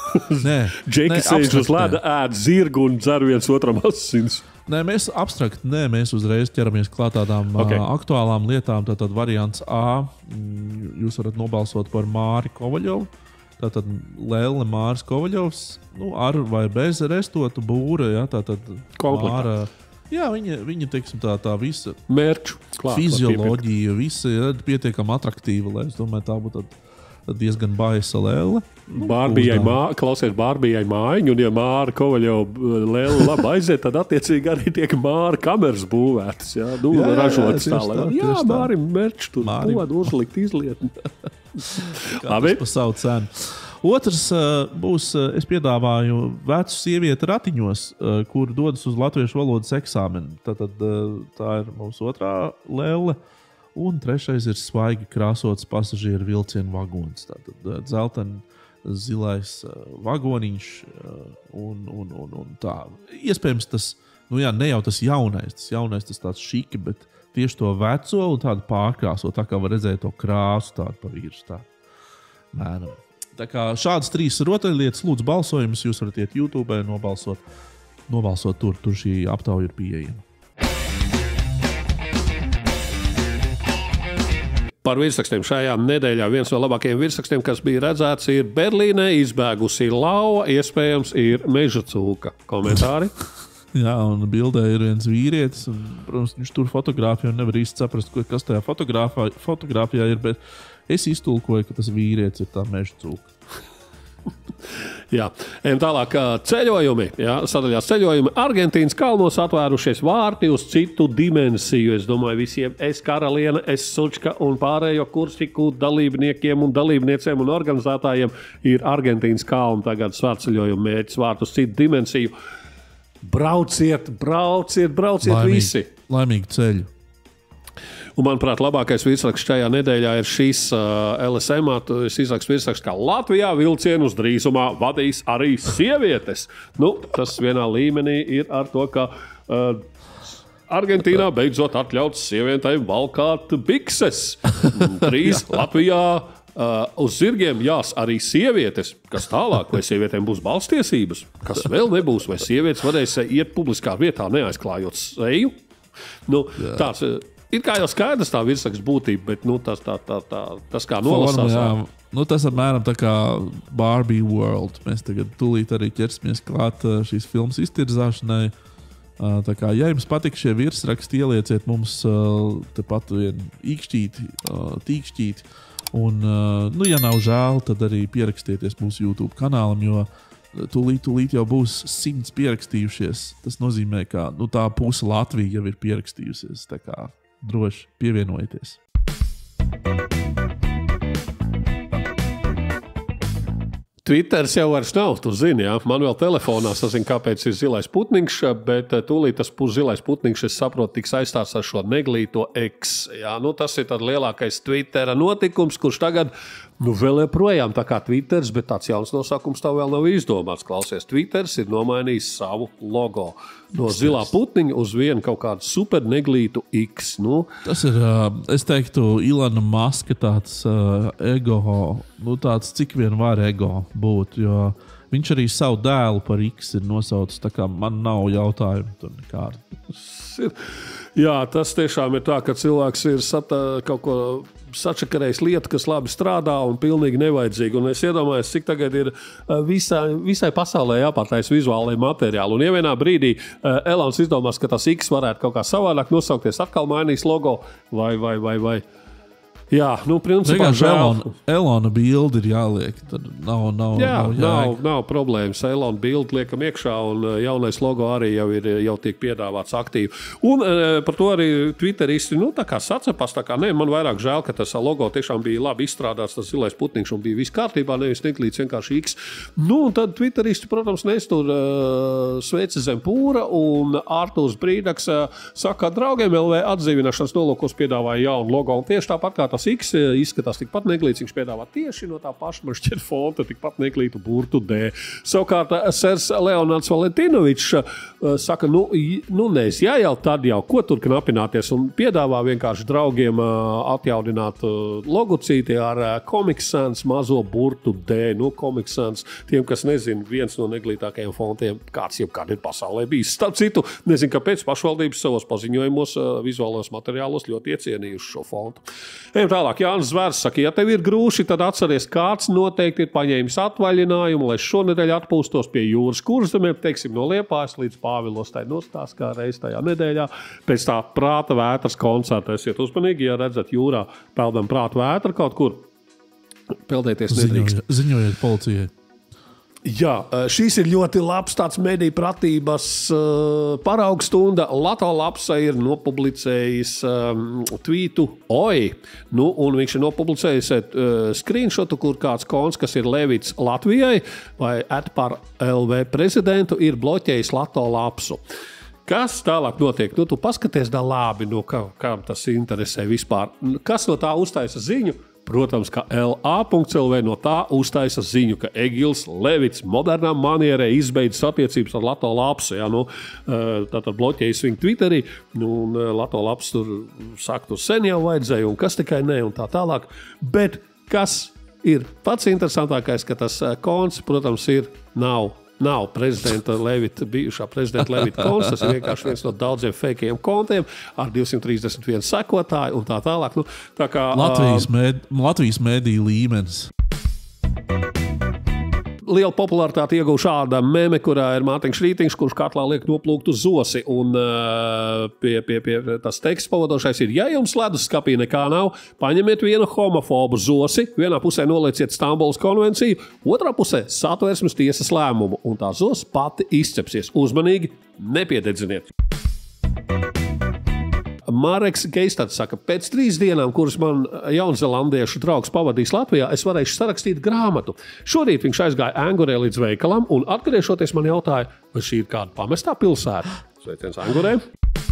Džeki sēž uz leda, ēd zirgu un dzer viens otram asins. Nē, mēs abstrakt, nē, mēs uzreiz ķeramies klāt tādām okay. uh, aktuālām lietām. Tātad variants A, jūs varat nobalsot par Māri Kovaļovu. Tātad Lēle Māris Kovaļovs, nu, ar vai bez restotu būra, ja, tātad Māra, jā, viņa, viņa teiksim, tā, tā visa mērķu klāt, fizioloģija, visa ir pietiekami atraktīva, lai es domāju, tā būtu tad diezgan baisa lēle. Nu, Bārbijai mā, klausies, Bārbijai mājiņu, un ja Māra Kovaļova lēle labi aiziet, tad attiecīgi arī tiek Māra kameras būvētas, jā, nu, jā, ražotas tā, tā, jā, tā. Mārim mērķi tur podu uzlikt izlietni. Labi. Pa savu cenu. Otrs uh, būs, uh, es piedāvāju vecu sievieti ratiņos, uh, kur dodas uz latviešu valodas eksāmenu. Tātad uh, tā ir mūsu otrā lēle. Un trešais ir svaigi krāsots pasažieru vilcienu vagons. Tātad dzelteni zilais uh, vagoniņš uh, un, un, un, un tā. Iespējams tas, nu jā, ne jau tas jaunais, tas jaunais tas tāds šiki, bet tieši to veco un tādu pārkrāso, tā kā var redzēt to krāsu tādu pa virsmu tā. Mēram. Tā kā šādas trīs rotaļlietas, lūdzu balsojumus, jūs varat iet YouTube nobalsot, nobalsot tur, tur šī aptauja ir pieejama. Par virsrakstiem šajā nedēļā viens no labākajiem virsrakstiem, kas bija redzēts, ir Berlīnē izbēgusi lauva, iespējams, ir meža cūka. Komentāri? Jā, un bildē ir viens vīrietis, un, protams, viņš tur fotogrāfiju un nevar īsti saprast, kas tajā fotogrāfijā ir, bet es iztulkoju, ka tas vīrietis ir tā meža cūka. Jā, ejam tālāk ceļojumi. Jā, sadaļās ceļojumi. Argentīnas kalnos atvērušies vārti uz citu dimensiju. Es domāju, visiem es karaliene, es sučka un pārējo kursiku dalībniekiem un dalībniecēm un organizētājiem ir Argentīnas kalni tagad svētceļojumu mērķis vārti uz citu dimensiju. Brauciet, brauciet, brauciet Laimīgi, visi. Laimīgi ceļu. Un, manuprāt, labākais virsraksts šajā nedēļā ir šis uh, L S M. Es izrakstu virsrakstu, ka Latvijā vilcienus drīzumā vadīs arī sievietes. Nu, tas vienā līmenī ir ar to, ka uh, Argentīnā beidzot atļauts sievietēm valkāt bikses. Drīz Latvijā uh, uz zirgiem jās arī sievietes. Kas tālāk? Vai sievietēm būs balstiesības? Kas vēl nebūs? Vai sievietes varēs iet publiskā vietā neaizklājot seju? Nu, tāds... Ir kā jau skaidrs tā virsraksta būtība, bet nu, tas, tā, tā, tā, tas kā nolasās. Forma, nu, tas apmēram tā kā Barbie World. Mēs tagad tūlīt arī ķersimies klāt šīs filmas iztirzāšanai. Tā kā, ja jums patīk šie virsraksti, ielieciet mums tepat vienu īkšķīti, tīkšķīti. Un, nu, ja nav žēl, tad arī pierakstieties mūsu YouTube kanālam, jo tūlīt, tūlīt jau būs simts pierakstījušies. Tas nozīmē, ka nu, tā puse Latvija jau ir pierakstījusies. Tā kā droši pievienojieties. Twitteris jau vairs nav, tu zini, jā. Man vēl telefonā sazina, kāpēc ir zilais putniņš, bet tūlīt tas zilais putniņš, es saprotu, tiks aizstāts ar šo neglīto X. Jā, nu, tas ir tad lielākais Twittera notikums, kurš tagad nu, vēl joprojām tā kā Twitteris, bet tāds jauns nosaukums tev vēl nav izdomāts. Klausies, Twitteris ir nomainījis savu logo no zilā putniņa uz vienu kaut kādu super neglītu X. Nu. Tas ir, es teiktu, Ilona Maska tāds uh, ego, nu tāds cik vien var ego būt, jo Viņš arī savu dēlu par X ir nosaucis, tā kā man nav jautājumu tur nekādu. Jā, tas tiešām ir tā, ka cilvēks ir sata, kaut ko sačakarējis lietu, kas labi strādā un pilnīgi nevajadzīgi. Un es iedomājos, cik tagad ir visai, visai pasaulē jāpārtais vizuālai materiāli. Un ja vienā brīdī uh, Elons izdomās, ka tas X varētu kaut kā savādāk nosaukties, atkal mainīs logo vai, vai, vai, vai. Jā, nu, principā Elona, Elona bildi ir jāliek. Tad nav, nav, jā, nav, nav, nav problēmas. Elona bildi liekam iekšā un jaunais logo arī jau, ir, jau tiek piedāvāts aktīvi. Un e, par to arī Twitteristi, nu, tā kā sacepas, tā kā ne, man vairāk žēl, ka tas logo tiešām bija labi izstrādāts, tas zilais putniņš un bija viss kārtībā, nevis neklīdz vienkārši X. Nu, un tad Twitteristi, protams, nestur uh, sveci zem pūra un Artūrs Brīdaks uh, saka, draugiem L V atdzīvināšanas nolūkos piedāvāja jaunu logo. Un tieši tāpat kā tas X izskatās tikpat neglīts, viņš piedāvā tieši no tā paša maršķiet fonta, tikpat neglītu burtu D. Savukārt, sers Leonards Valentinovičs saka, nu, nu neiz, jā, jau tad jau, ko tur knapināties, un piedāvā vienkārši draugiem atjaudināt logocīti ar Comic Sans mazo burtu D. Nu, Comic Sans, tiem, kas nezin, viens no neglītākajiem fontiem, kāds jebkād ir pasaulē bijis. Starp citu, nezinu, kāpēc pašvaldības savos paziņojumos vizuālos materiālos ļoti iecienījuši šo fontu. Ejam tālāk, Jānis Zvērs saka, ja tev ir grūši, tad atceries, kāds noteikti ir paņēmis atvaļinājumu, lai šonedēļ atpūstos pie jūras kurzemēm, teiksim, no Liepājas līdz Pāvilostai nostās kā reiz tajā nedēļā. Pēc tā prāta vētras koncerta esiet uzmanīgi, ja redzat jūrā peldam prāta vētra kaut kur, peldēties nedrīkst. Ziņojiet, ziņojiet policijai. Jā, šīs ir ļoti labs tāds mediju pratības uh, paraugstunda. Lato Lapsa ir nopublicējis um, tweetu oi, nu, un viņš ir nopublicējis uh, screenshotu, kur kāds kons, kas ir Levits Latvijai vai at par L V prezidentu, ir bloķējis Lato Lapsu. Kas tālāk notiek? Nu, tu paskaties da labi, nu, kā, kā tas interesē vispār. Kas no tā uztaisa ziņu? Protams, ka L A punkts L V no tā uztaisa ziņu, ka Egils Levits modernā manierē izbeidzis attiecības ar Lato Lapsu. Ja, nu, tātad bloķējis viņu Twitterī, nu, un Lato Laps tur saka, tur sen jau vajadzēja, un kas tikai ne, un tā tālāk. Bet kas ir pats interesantākais, ka tas kons, protams, ir nav. Nav prezidenta Levita, bijušā prezidenta Levita konts, tas ir vienkārši viens no daudziem fejkiem kontiem ar divsimt trīsdesmit vienu sekotāju un tā tālāk. Nu, tā kā, Latvijas, mēd, Latvijas mēdīju līmenis. Liela popularitāte ieguva šāda meme, kurā ir Mārtiņš Rītiņš, kurš katlā liek noplūkt uz zosi. Un uh, pie, pie, pie tas teksts pavadošais ir, ja jums leduskapī nekā nav, paņemiet vienu homofobu zosi, vienā pusē nolieciet Stambulas konvenciju, otrā pusē Satversmes tiesas lēmumu, un tā zos pati izcepsies. Uzmanīgi, nepiededziniet! Mareks Geistats saka, pēc trīs dienām, kuras man jaunzelandiešu draugs pavadīs Latvijā, es varēšu sarakstīt grāmatu. Šorīt viņš aizgāja Angurē līdz veikalam un atgriežoties man jautāja, vai šī ir kāda pamestā pilsēta. Sveiciens Angurē!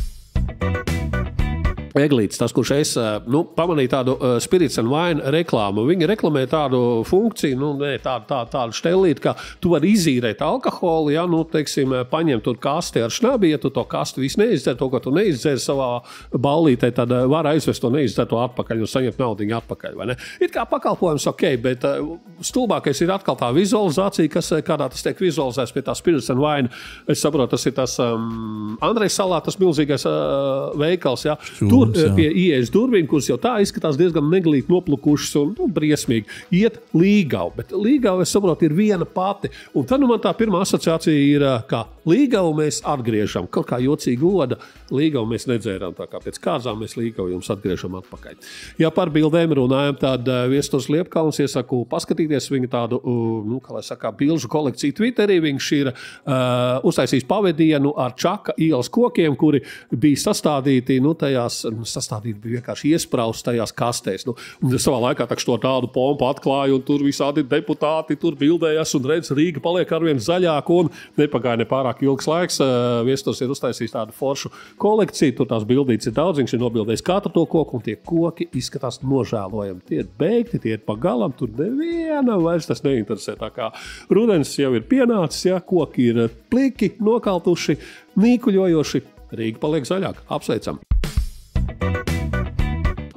Eglītis, tas, kurš es nu, pamanīju tādu uh, Spirits and Wine reklāmu. Viņi reklamē tādu funkciju, nu, ne, tādu, tādu, tādu štelīti, ka tu vari izīrēt alkoholu, ja, nu, teiksim, paņem tur kasti ar šnabi, ja tu to kasti visu neizdzer, to, ko tu neizdzer savā ballītē, tad var aizvest to neizdzeru atpakaļ un saņemt naudiņu atpakaļ, vai ne? It kā pakalpojums ok, bet uh, stulbākais ir atkal tā vizualizācija, kas kādā tas tiek vizualizēts pie tā Spirits and Wine. Es saprotu, tas ir tas um, Andrejs salā, tas milzīgais uh, veikals, ja. Tur jā. Pie ieejas durvīm, kuras jau tā izskatās diezgan neglīti noplukušas un nu, briesmīgi, iet Līgavu. Bet Līgava, es saprotu, ir viena pati. Un tad nu, man tā pirmā asociācija ir, ka Līgavu mēs atgriežam. Kaut kā jocīgi goda, Līgavu mēs nedzērām. Tā kā pēc kārzām mēs Līgavu jums atgriežam atpakaļ. Ja par bildēm runājam, tad Viesturs Liepkalns iesaku paskatīties viņa tādu, nu, kā lai saka, bilžu kolekciju Twitterī. Viņš ir uh, uztaisījis pavadienu ar Čaka ielas kokiem, kuri bija sastādīti, nu, tajās sastādīti bija vienkārši iespraust tajās kastēs. Nu, un savā laikā to tādu pompu atklāja, un tur visādi deputāti tur bildējās, un redz, Rīga paliek arvien zaļāk, un nepagāja ne pārāk ilgs laiks. Viesturs ir uztaisījis tādu foršu kolekciju, tur tās bildītes ir daudz, viņš ir nobildējis katru to koku, un tie koki izskatās nožēlojami. Tie ir beigti, tie ir pagalam, tur neviena vairs tas neinteresē. Tā kā rudens jau ir pienācis, ja, koki ir pliki, nokaltuši, nīkuļojoši, Rīga paliek zaļāk. Apsveicam!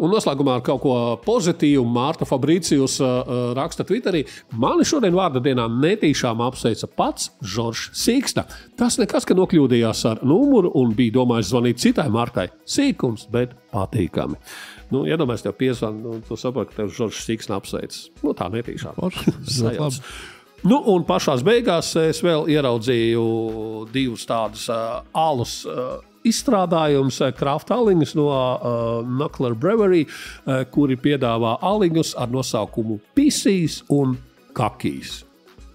Un noslēgumā ar kaut ko pozitīvu Mārta Fabricius uh, raksta Twitterī. Mani šodien vārda dienā netīšām apsveica pats Žoržs Sīksna. Tas nekas, ka nokļūdījās ar numuru un bija domājis zvanīt citai Martai. Sīkums, bet patīkami. Nu, iedomājies tev piezvan, un tu saproti, ka tev Žoržs Sīksna apsveic. Nu, tā netīšām. Sajauc. Nu, un pašās beigās es vēl ieraudzīju divus tādus uh, alus uh, izstrādājumus, uh, kraft aliņus no uh, Knuckler Brewery, uh, kuri piedāvā aliņus ar nosaukumu Pisīs un Kakīs.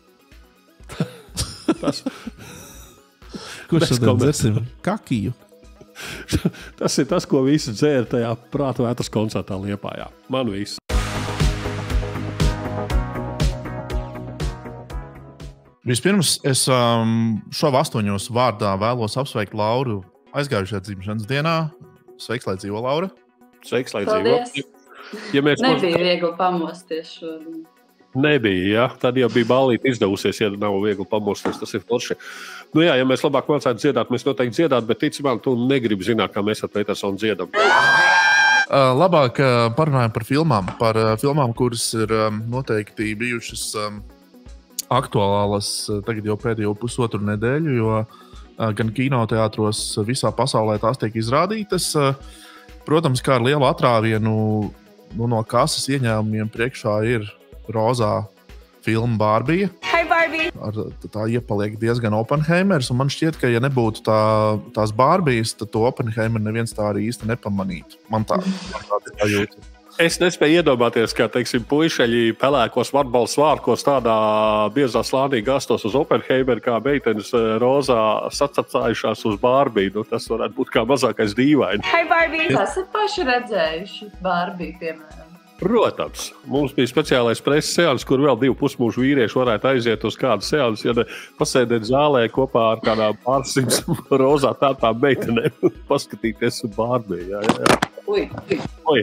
Tas, Ko šodien dzersim? Kakiju. Tas ir tas, ko visi dzēra tajā Prātu vētras koncertā Liepājā. Man viss. Vispirms es um, šovu astoņos vārdā vēlos apsveikt Lauru aizgājušajā dzimšanas dienā. Sveiks, lai dzīvo, Laura. Sveiks, lai Paldies. dzīvo. Ja mēs Nebija mums... viegli pamosties šodien. Nebija, ja? Tad jau bija ballīti izdevusies, ja nav viegli pamosties. Tas ir forši. Nu jā, ja mēs labāk mācētu dziedāt, mēs noteikti dziedāt, bet ticībā tu negribi zināt, kā mēs ar Petersonu dziedam. Uh, labāk uh, parunājam par filmām. Par uh, filmām, kuras ir um, noteikti bijušas... Um, aktuālas tagad jau pēdējo pusotru nedēļu, jo gan kinoteātros visā pasaulē tās tiek izrādītas. Protams, kā ar lielu atrāvienu nu, no kases ieņēmumiem priekšā ir rozā filma Barbija. Hi, Barbie! Ar, tā iepaliek diezgan Oppenheimers, un man šķiet, ka ja nebūtu tā, tās Barbijas, tad to Oppenheimer neviens tā arī īsti nepamanītu. Man tā, man tā ir jūtas. Es nespēju iedomāties, kā, teiksim, puišeļi pelēkos vatbalu svārkos tādā biezā slānī gastos uz Oppenheimer, kā meitenes rozā sacacājušās uz Barbiju. Nu, tas varētu būt kā mazākais dīvaini. Hi, Barbie! Kas ir paši redzējuši Barbiju, piemēram? Protams, mums bija speciālais preses seans, kur vēl divu pusmūžu vīriešu varētu aiziet uz kādu seansu, ja ne pasēdēt zālē kopā ar kādām pārsimts rozā tādām meitenēm paskatīties uz Barbiju. Jā, jā, jā. Ui, ui. Oi.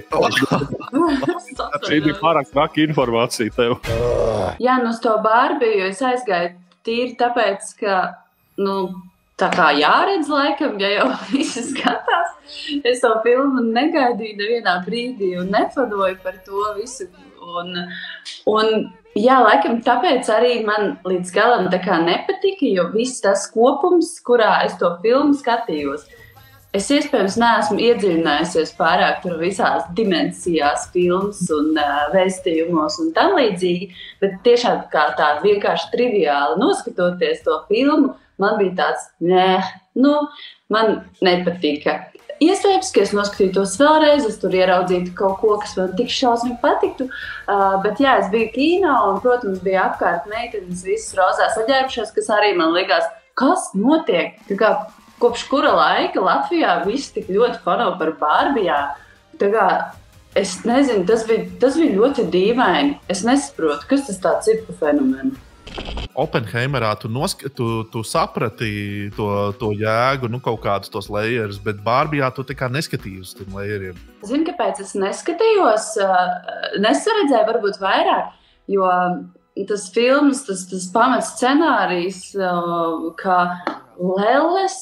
Šī bija pārāk traka informācija tev. Jā, nu uz to Barbiju es aizgāju tīri tāpēc, ka, nu, tā kā jāredz laikam, ja jau visi skatās. Es to filmu negaidīju nevienā brīdī un nepadoju par to visu. Un, un jā, laikam tāpēc arī man līdz galam tā kā nepatika, jo viss tas kopums, kurā es to filmu skatījos, es iespējams neesmu iedziļinājusies pārāk tur visās dimensijās, filmas un uh, vēstījumos un tam līdzīgi, bet tiešām kā tā vienkārši triviāli noskatoties to filmu, man bija tāds, nē, nu, man nepatika. Iespējams, ka es noskatītos vēlreiz, es tur ieraudzītu kaut ko, kas man tik šausmīgi patiktu, uh, bet jā, es biju kino un, protams, bija apkārt meitenes visas rozās aģērbušās, kas arī man likās, kas notiek, tā kā kopš kura laika Latvijā viss tik ļoti fano par Barbijām. Tā kā, es nezinu, tas bija, tas bija ļoti dīvaini. Es nesaprotu, kas tas tāds ir pa fenomenu. Oppenheimerā tu, nosk- tu, tu saprati to, to jēgu, nu kaut kādus tos layerus, bet Barbijā tu tā kā neskatījies uz tiem layeriem. Zini, kāpēc es neskatījos? Nesaredzēju varbūt vairāk, jo tas filmas, tas, tas pamats scenārijs, kā Lelles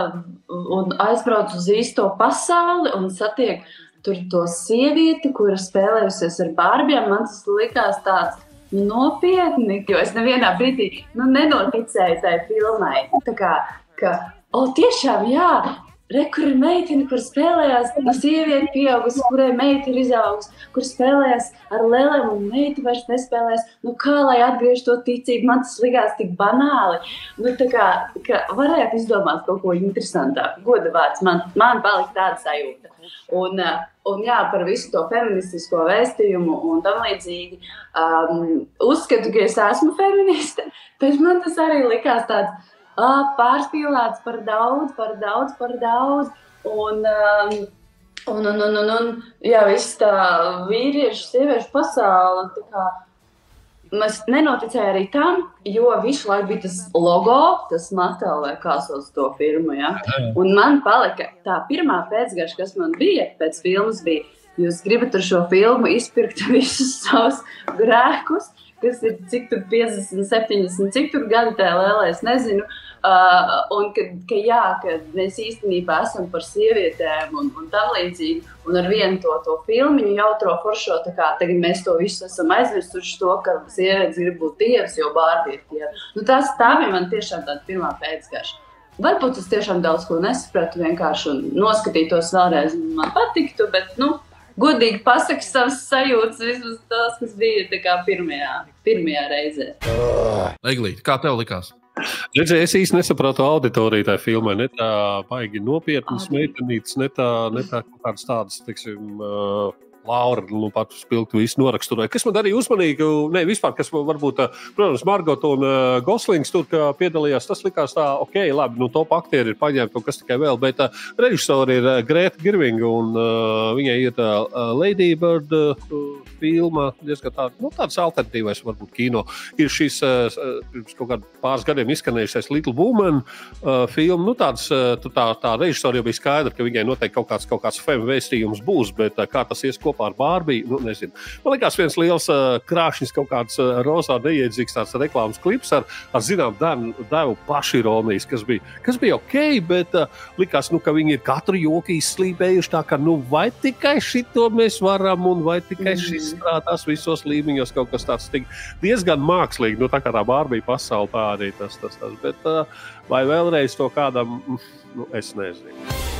un aizbrauc uz īsto pasauli un satiek tur to sievieti, kura spēlējusies ar Barbijām. Man tas likās tāds nopietni, jo es nevienā brīdī nu, nenoticēju tai filmai. Tā kā, ka, o, tiešām, jā, re, kur ir meitene, kur spēlējās, no sievieti pieaugusi, kurai meita ir izaugusi, kur spēlējās ar lelēm un meita vairs nespēlēs. Nu, kā lai atgriež to ticību, man tas likās tik banāli. Nu, tā kā, ka varētu izdomāt kaut ko interesantāku. Goda vārds, man, man palika tāda sajūta. Un, un jā, par visu to feministisko vēstījumu un tam līdzīgi um, uzskatu, ka es esmu feministe, bet man tas arī likās tāds Ah, pārspīlēts par daudz, par daudz, par daudz. Un, um, un, un, un, un, un jā, viss tā vīriešu, sieviešu pasaule. Tā kā, es nenoticēju arī tam, jo visu laiku bija tas logo, tas Mattel vai kā sauc to firmu. Ja? Un man palika tā pirmā pēcgarša, kas man bija pēc filmas, bija, jūs gribat ar šo filmu izpirkt visus savus grēkus, kas ir cik tur piecdesmit, septiņdesmit, cik tur gadi tajā lēlē, es nezinu. Uh, un ka, ka jā, ka mēs īstenībā esam par sievietēm un, un tam līdzīgi. Un ar vienu to, to filmiņu jautro foršo, tā kā tagad mēs to visu esam aizmirsuši to, ka sievietes grib būt dievs, jo Barbie ir dieva. Nu, tas, tā bija man tiešām tāda pirmā pēcgarša. Varbūt es tiešām daudz ko nesapratu vienkārši un noskatītos vēlreiz un man patiktu, bet, nu, godīgi pasaka savas sajūtas, vismaz tās, kas bija tā kā pirmajā, pirmajā reizē. Eglīt, kā tev likās? Redziet, es īsti nesapratu auditoriju tajā filmā. Ne tā baigi nopietnas meitenītes, ne tā, ne tā kaut kādas tādas, teiksim, uh, Laura, nu, pat spilgtu visu noraksturoja. Kas man darīja uzmanīgi, ne, vispār, kas varbūt, protams, Margot un uh, Goslings tur, kā piedalījās, tas likās tā, ok, labi, nu, top aktieri ir paņēmti, un kas tikai vēl, bet uh, režisori ir uh, Greta Gerwig, un uh, viņai ir tā uh, Lady Bird uh, filma, diezgan tā, nu, tāds alternatīvais, varbūt, kino. Ir šis, uh, pirms kaut kādu pāris gadiem izskanējušais Little Woman uh, film, nu, tāds, uh, tā, tā režisori jau bija skaidra, ka viņai noteikti kaut kāds, kaut kāds fem vēstījums būs, bet uh, kā tas ies kopā ar Barbie, nu, nezinu. Man likās viens liels uh, krāšņs, kaut kāds uh, rozā neiedzīgs tāds reklāmas klips ar, ar zinām, devu, devu pašironijas, kas bija, kas bija ok, bet uh, likās, nu, ka viņi ir katru joku izslībējuši tā, ka, nu, vai tikai šito mēs varam, un vai tikai mm. šis strādās visos līmeņos, kaut kas tāds tik diezgan mākslīgi, nu, tā kā tā Barbie pasaule, tā arī tas, tas, tas, bet uh, vai vēlreiz to kādam, nu, es nezinu.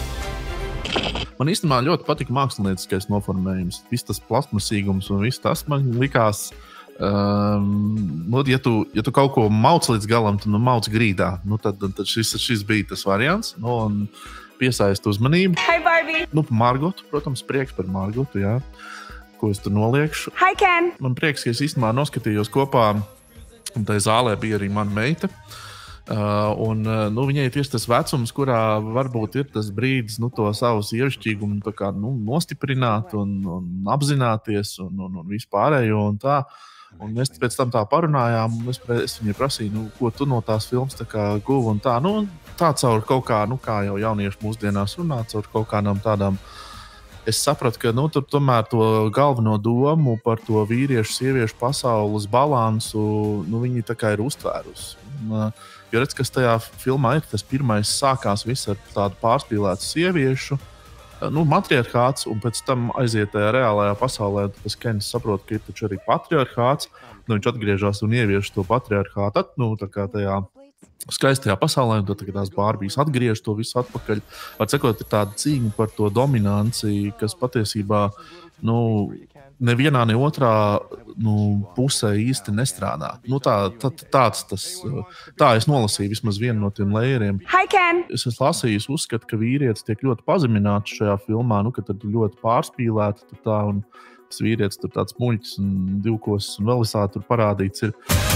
Man īstenībā ļoti patika mākslinieckais noformējums. Viss tas plasmasīgums un viss tas man likās, um, nu, ja, tu, ja tu kaut ko mauc līdz galam, tad nu, mauc grīdā. Nu, tad tad šis, šis bija tas variants, nu, un piesaist uzmanību. Hi, Barbie! Nu, Margotu, protams, prieks par Margotu, jā. Ko es tur noliekšu. Hi, Ken! Man prieks, ka es īstenībā noskatījos kopā, un tai zālē bija arī mana meita. Uh, un, uh, nu, viņai ir tieši tas vecums, kurā varbūt ir tas brīdis, nu, to savu sievišķīgumu tā kā, nu, nostiprināt un, un apzināties un, un, un vispārējo un tā. Un mēs pēc tam tā parunājām, un es, es viņai prasīju, nu, ko tu no tās filmas tā kā guvi un tā. Nu, tā caur kaut kā, nu, kā jau jaunieši mūsdienās runā, caur kaut kādām tādām. Es sapratu, ka, nu, tur tomēr to galveno domu par to vīriešu, sieviešu pasaules balansu, nu, viņi tā kā ir uztvērusi. Un, uh, Jo redz, kas tajā filmā ir, tas pirmais sākās viss ar tādu pārspīlētu sieviešu, nu, matriarchāts, un pēc tam aiziet tajā reālajā pasaulē, tas Kenis saprot, ka ir taču arī patriarchāts, nu, viņš atgriežas un ievieš to patriarchātu, nu, tā kā tajā skaistajā pasaulē, un tad tās Barbijas atgriež to visu atpakaļ. Var sakot, ir tāda cīņa par to dominanciju, kas patiesībā, nu, nevienā, ne otrā nu, pusē īsti nestrādā. Nu, tā, tā, tāds, tas, tā es nolasīju vismaz vienu no tiem lejieriem. Hi, Ken! Es esmu lasījis, uzskatu, ka vīrietis tiek ļoti pazemināts šajā filmā, nu, ka tad ļoti pārspīlēti tur tā, un tas vīrietis tur tāds muļķis un divkos un vēl visā tur parādīts ir.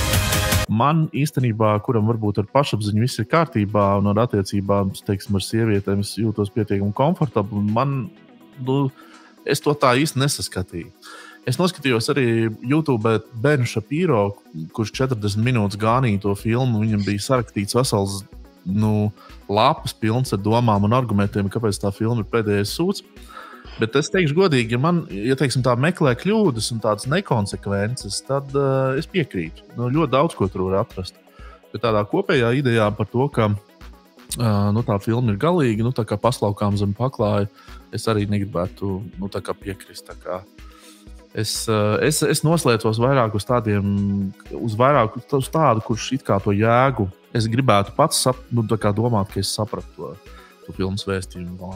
Man īstenībā, kuram varbūt ar pašapziņu viss ir kārtībā un ar attiecībām, teiksim, ar sievietēm, es jūtos pietiekami komfortabli, un man, nu, es to tā īsti nesaskatīju. Es noskatījos arī YouTube Benu Šapīro, kurš četrdesmit minūtes gānīja to filmu. Viņam bija sarakstīts vesels, nu, lapas pilns ar domām un argumentiem, kāpēc tā filma ir pēdējais sūds. Bet es teikšu godīgi, ja man, ja teiksim, tā meklē kļūdas un tādas nekonsekvences, tad uh, es piekrītu. Nu, ļoti daudz ko tur var atrast. Bet tādā kopējā idejā par to, ka uh, nu, tā filma ir galīga, nu, tā kā paslaukām zem paklāja, es arī negribētu nu, tā kā piekrist. Tā kā es, uh, es, es noslēdzos vairāk uz tādiem, uz vairāk uz tādu, kurš it kā to jēgu. Es gribētu pats sap, nu, tā kā domāt, ka es sapratu to, to filmas vēstījumu.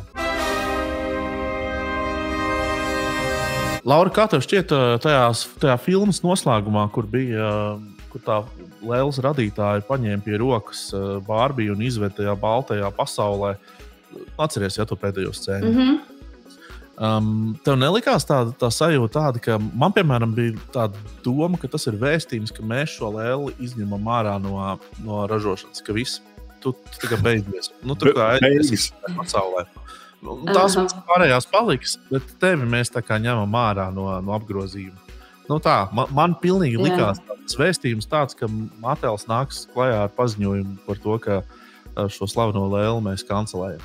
Laura, kā tev šķiet tajās, tajā filmas noslēgumā, kur bija, kur tā Lēlas radītāja paņēma pie rokas Barbie un izved tajā baltajā pasaulē? Atceries, ja, to pēdējo scēnu. Mm-hmm. Um, tev nelikās tā, tā sajūta tāda, ka man, piemēram, bija tāda doma, ka tas ir vēstījums, ka mēs šo Lēli izņemam ārā no, no ražošanas, ka viss, tu, tu tā kā beidzies. Nu, tu kā esi pasaulē. Tās uh-huh. pārējās paliks, bet tevi mēs tā kā ņemam ārā no, no apgrozījuma. Nu tā, man, man pilnīgi likās tāds vēstījums tāds, ka Matels nāks klajā ar paziņojumu par to, ka šo slaveno Lēli mēs kancelējam.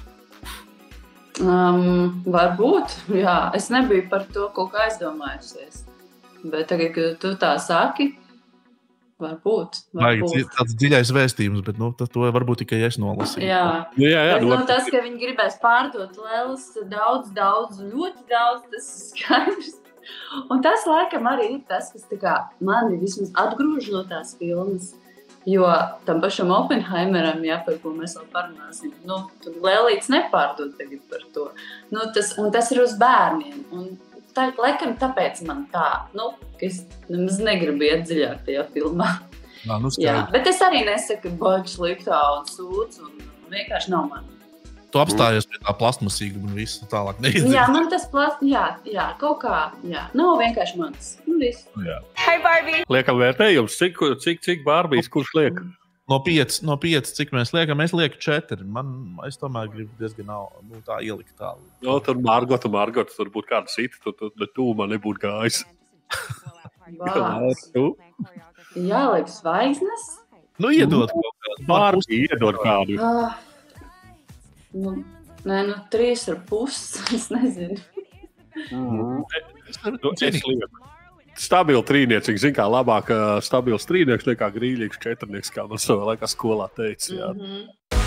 Um, varbūt, jā. Es nebiju par to kaut kā aizdomājusies. Bet tagad, kad tu tā saki, Varbūt. Vajag varbūt. tāds dziļais vēstījums, bet nu, to varbūt tikai es nolasīju. Jā, jā, jā bet, nu, nu, tas, ka viņi gribēs pārdot lēlas daudz, daudz, ļoti daudz, tas ir skaidrs. Un tas, laikam, arī ir tas, kas tā kā mani vismaz atgrūž no tās filmas. Jo tam pašam Oppenheimeram, jā, par ko mēs vēl parunāsim, nu, tur lēlītes nepārdod tagad par to. Nu, tas, un tas ir uz bērniem. Un tā, laikam, tāpēc man tā, nu, ka es nemaz negribu iet dziļāk tajā filmā. Jā, nu jā, bet es arī nesaku, ka baigi sliktā un sūdz, un vienkārši nav man. Tu apstājies pie tā plastmasīguma un visu tālāk neizdzīvi. Jā, man tas plast, jā, jā, kaut kā, jā, nav vienkārši mans. Un viss. Jā. Hey, Barbie! Liekam vērtējums, cik, cik, cik Barbijas, kurš liek? No pieci, no pieci, cik mēs liekam, es lieku četri. Man, es tomēr gribu diezgan nu, tā ielikt tālu. No, tur Margota, Margota, tur būtu kāda cita, tu, tu, bet tu man nebūtu gājis. Vārds. Jā, liek zvaigznes. Nu, iedod kaut kādu. Barbija, iedod kādu. Ah. Nu, nē, nu, trīs ar pus, es nezinu. Mm. Nu, es lieku. Stabili trīniecīgi, zin kā labāk stabils trīnieks nekā grīļīgs četrnieks, kā man savā laikā skolā teica. Jā. Mm-hmm.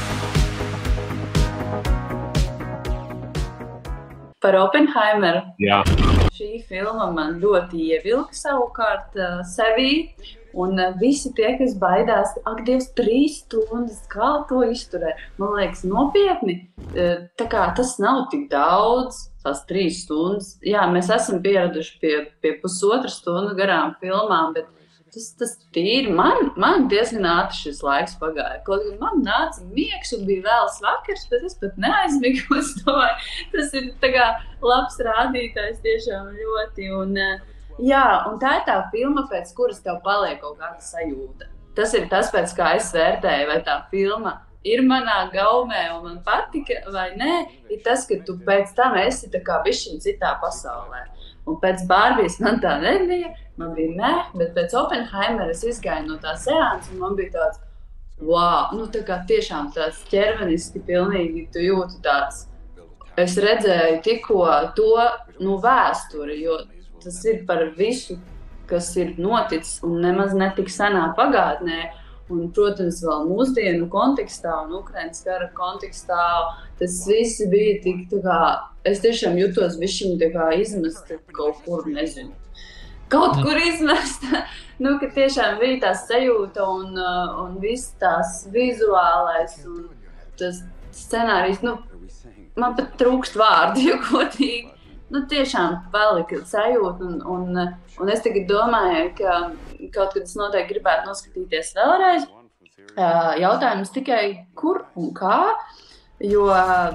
Par Oppenheimeru. Jā. Šī filma man ļoti ievilka savukārt uh, sevī. Un uh, visi tie, kas baidās, ak, Dievs, trīs stundas, kā to izturē. Man liekas, nopietni, uh, tā kā tas nav tik daudz, tās trīs stundas. Jā, mēs esam pieraduši pie, pie pusotra stundu garām filmām, bet tas, tas tīri man, man diezgan ātri šis laiks pagāja. Kaut gan man nāca miegs un bija vēls vakars, bet es pat neaizmigu. Es domāju, tas ir tā kā labs rādītājs tiešām ļoti. Un, uh, jā, un tā ir tā filma, pēc kuras tev paliek kaut kāda sajūta. Tas ir tas, pēc kā es vērtēju, vai tā filma ir manā gaumē un man patika vai nē, ir tas, ka tu pēc tam esi tā kā bišķiņ citā pasaulē. Un pēc Barbijas man tā nebija, man bija ne, bet pēc Oppenheimera es izgāju no tā seansa un man bija tāds, wow, nu tā kā tiešām tāds ķermeniski pilnīgi tu jūti tāds. Es redzēju tikko to, nu, vēsturi, jo tas ir par visu, kas ir noticis un nemaz netik senā pagātnē. Un, protams, vēl mūsdienu kontekstā un Ukrainas kara kontekstā tas viss bija tik tā kā, es tiešām jutos višķiņ tā kā izmesta kaut kur, nezinu, kaut kur izmesta, nu, ka tiešām bija tā sajūta un, un viss tās vizuālais un tas scenārijs, nu, man pat trūkst vārdu, jo godīgi. Nu, tiešām palika sajūta, un, un, un es tagad domāju, ka kaut kad es noteikti gribētu noskatīties vēlreiz. Jautājums tikai, kur un kā, jo,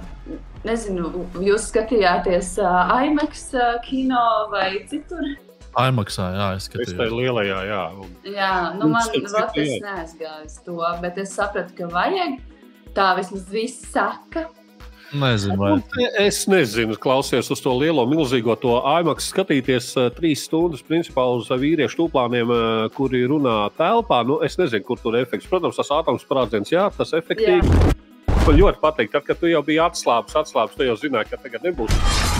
nezinu, jūs skatījāties IMAX kino vai citur? IMAXā, jā, es skatījos. Es tai lielajā, jā. Jā, nu man vēl tas neaizgājis to, bet es sapratu, ka vajag, tā vismaz viss saka. Nezinu, vai... Es nezinu, klausies uz to lielo, milzīgo to IMAX skatīties trīs stundas, principā uz vīriešu tūplāniem, kuri runā telpā. Nu, es nezinu, kur tur efekts. Protams, tas atomsprādziens, jā, tas efektīvi. Jā. Man ļoti patīk, tad, kad tu jau biji atslābs, atslābs, tu jau zināji, ka tagad nebūs.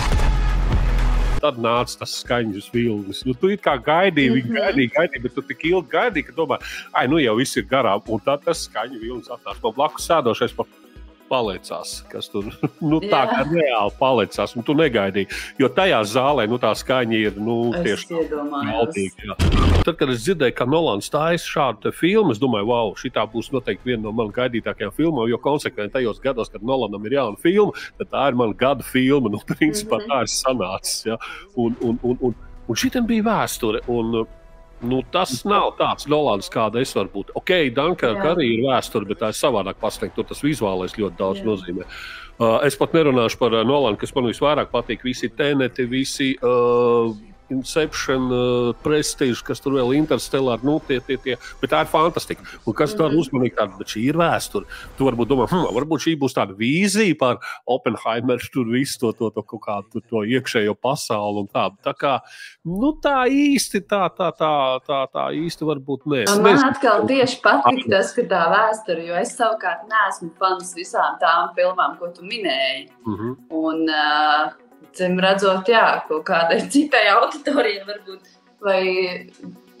Tad nāca tas skaņas vilnis. Nu, tu it kā gaidīji, viņi mm-hmm. gaidīja, gaidīja, bet tu tik ilgi gaidīji, ka domā, ai, nu jau viss ir garām. Un tad tas skaņu vilnis atnāca. Man blakus sēdošais par palicās, kas tur, nu, tā kā reāli palicās, un tu negaidīji, jo tajā zālē, nu, tā skaņa ir, nu, tieši maldīga. Tad, kad es dzirdēju, ka Nolans taisa šādu te filmu, es domāju, wow, šitā būs noteikti viena no man gaidītākajām filmām, jo konsekventi tajos gados, kad Nolanam ir jauna filma, tad tā ir man gada filma, nu, principā tā ir sanācis, ja, un, un, un, un, un šitam bija vēsture, un nu, tas nav tāds Nolans, kāda es varu būt. Ok, Dunkirk arī ir vēsture, bet tā ir savādāk pasniegt. Tur tas vizuālais ļoti daudz Jā. Nozīmē. Uh, es pat nerunāšu par uh, Nolanu, kas man visvairāk patīk. Visi Teneti, visi uh, Inception, uh, Prestige, kas tur vēl Interstellar, nu, tie, tie, tie. Bet tā ir fantastika. Un kas mm-hmm. tur uzmanīgi tāda, bet šī ir vēsture. Tu varbūt domā, hm, varbūt šī būs tāda vīzija par Oppenheimeru, tur visu to, to, to, to, kā, to, to iekšējo pasauli un tā. Tā kā, nu, tā īsti, tā, tā, tā, tā, tā īsti varbūt nē. Man nezinu. Atkal tieši patīk tas, ka tā vēsture, jo es savukārt neesmu fans visām tām filmām, ko tu minēji. Mm-hmm. Un, uh, Cim redzot, jā, kaut kādai citai auditorijai varbūt, vai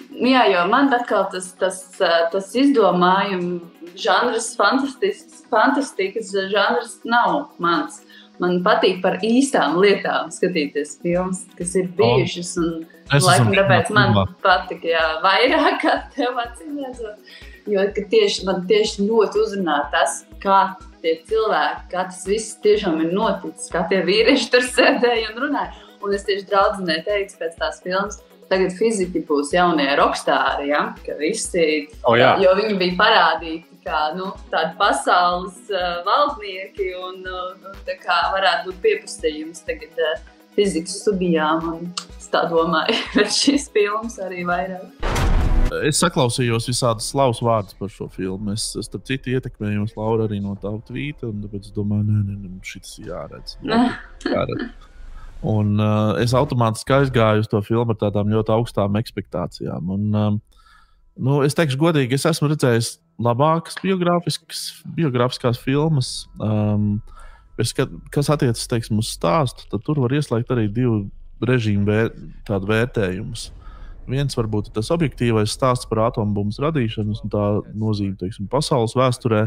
jā, jo man atkal tas, tas, tas izdomājums žanrs, fantastisks, fantastikas žanrs nav mans. Man patīk par īstām lietām skatīties filmas, kas ir bijušas, un Es laikam esmu tāpēc man filmā. patika, jā, vairāk kā tev acīmredzot. Jo ka tieši, man tieši ļoti uzrunā tas, kā tie cilvēki, kā tas viss tiešām ir noticis, kā tie vīrieši tur sēdēja un runāja. Un es tieši draudzenē teicu pēc tās filmas, tagad fiziki būs jaunie rokstāri, ja? Ka visi, Oh, jā. jo viņi bija parādīti kā nu, tādi pasaules uh, valdnieki un uh, tā kā varētu būt piepustījums tagad uh, fizikas studijām. Un es tā domāju, bet šis films arī vairāk. Es saklausījos visādas slavas vārdus par šo filmu. Es, es starp citu ietekmējos Laura arī no tā tvīta, un tāpēc es domāju, nē, nē, nē, šitas jāredz. jāredz. Un uh, es automātiski aizgāju uz to filmu ar tādām ļoti augstām ekspektācijām. Un, um, nu, es teikšu godīgi, es esmu redzējis labākas biogrāfiskās filmas, um, bet, kas attiecas, teiksim, uz stāstu, tad tur var ieslēgt arī divu režīmu vēr, tādu vērtējumus. Viens varbūt ir tas objektīvais stāsts par atombumbas radīšanas un tā nozīme, teiksim, pasaules vēsturē.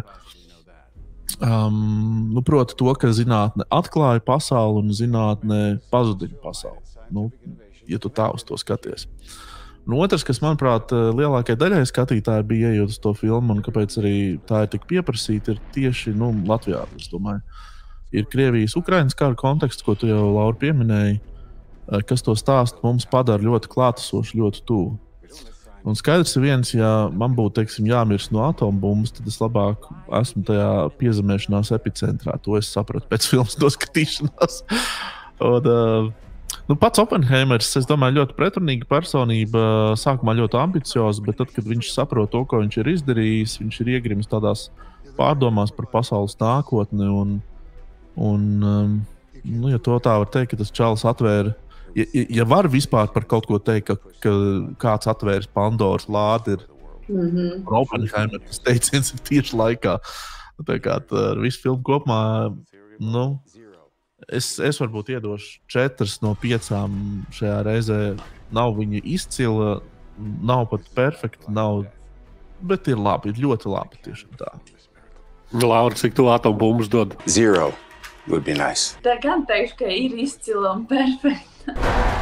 Um, nu, proti to, ka zinātne atklāja pasauli un zinātne pazudina pasauli. Nu, ja tu tā uz to skaties. Un otrs, kas, manuprāt, lielākajai daļai skatītāji bija ejot uz to filmu, un kāpēc arī tā ir tik pieprasīta, ir tieši nu, Latvijā, es domāju. Ir Krievijas-Ukrainas kara konteksts, ko tu jau, Laura, pieminēji, kas to stāstu mums padara ļoti klātesoši, ļoti tuvu. Un skaidrs ir viens, ja man būtu, teiksim, jāmirst no atombumbas, tad es labāk esmu tajā piezemēšanās epicentrā. To es sapratu pēc filmas noskatīšanās. Un, uh, nu, pats Oppenheimers, es domāju, ļoti pretrunīga personība, sākumā ļoti ambicioza, bet tad, kad viņš saprot to, ko viņš ir izdarījis, viņš ir iegrimis tādās pārdomās par pasaules nākotni. Un, un um, nu, ja to tā var teikt, ka tas čalis atvēra, ja, ja var vispār par kaut ko teikt, ka, ka kāds atvērs Pandoras lādi, ir Mm-hmm. Oppenheimer, tas teiciens ir tieši laikā. Tā kā tā, ar visu filmu kopumā, nu, es, es varbūt iedošu četras no piecām šajā reizē. Nav viņa izcila, nav pat perfekta, nav, bet ir labi, ir ļoti labi tiešām tā. Laura, cik tu atombumbas dod? Zero would be nice. Tā gan teikšu, ka ir izcila un perfekta.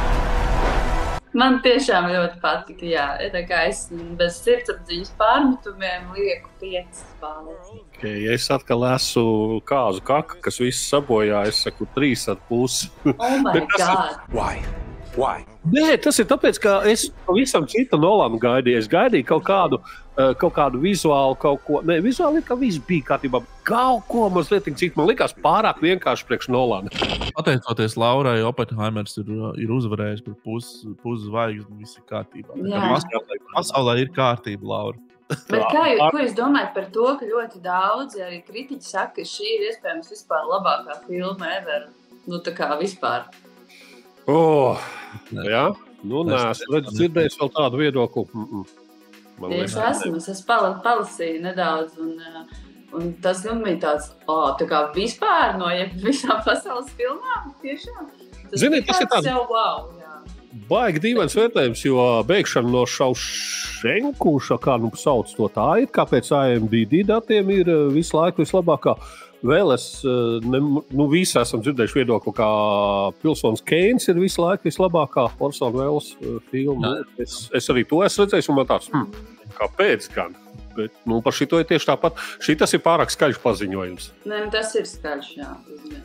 Man tiešām ļoti patika, jā. Tā kā es bez sirdsapziņas pārmetumiem lieku piecas balvas. Okay, ja es atkal esmu kāzu kaka, kas viss sabojā, es saku trīs ar pusi. Oh my God! Why? Why? Nē, tas ir tāpēc, ka es pavisam citu Nolanu gaidīju. Es gaidīju kaut kādu, uh, kaut kādu vizuālu, kaut ko. Nē, vizuāli kā viss bija kārtībā. Kaut ko mazliet citu. Man likās pārāk vienkārši priekš Nolana. Pateicoties Laurai, Oppenheimers ir, ir uzvarējis par pusi pus zvaigzni, viss ir kārtībā. Pasaulē, pasaulē ir kārtība, Laura. Bet kā jūs, ko jūs domājat par to, ka ļoti daudzi arī kritiķi saka, ka šī ir iespējams vispār labākā filma ever? Nu, tā kā vispār. Oh, jā, nu nē, es redzu, dzirdējis vēl tādu viedokli. Mm-mm. Man Es esmu, es esmu pala, palasīju nedaudz, un, un tas gan bija tāds, oh, tā kā vispār no ja visām pasaules filmām, tiešām. Tas Ziniet, tas ir tāds jau wow, jā. baigi dīvains vērtējums, jo beigšana no Šaušenku, kā nu sauc to tā ir, kāpēc I M D B datiem ir visu laiku vislabākā. Vēl es, ne, nu visi esam dzirdējuši viedokli, kā Pilsons Keins ir visu laiku vislabākā Orson Welles filma. Es, es arī to esmu redzējis, un man tāds, hm, kāpēc gan? Bet, nu, par šito ir tieši tāpat. Šitas ir pārāk skaļš paziņojums. Nē, tas ir skaļš, jā.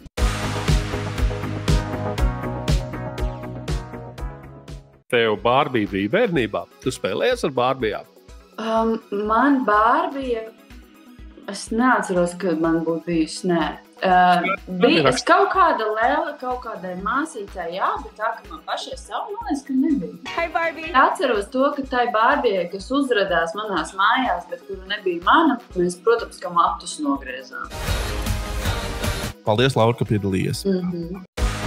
Tev Barbija bija bērnībā. Tu spēlējies ar Barbijām? Um, man Barbija, es neatceros, ka man būtu bijusi, nē. Uh, bija, es kaut kāda lēla, kaut kādai māsītē, jā, bet tā, ka man pašai savu, man liekas, ka nebija. Hi, Barbie! Atceros to, ka tai Barbijai, kas uzradās manās mājās, bet kuru nebija mana, mēs, protams, ka matus nogriezām. Paldies, Laura, ka piedalījies. Mm-hmm.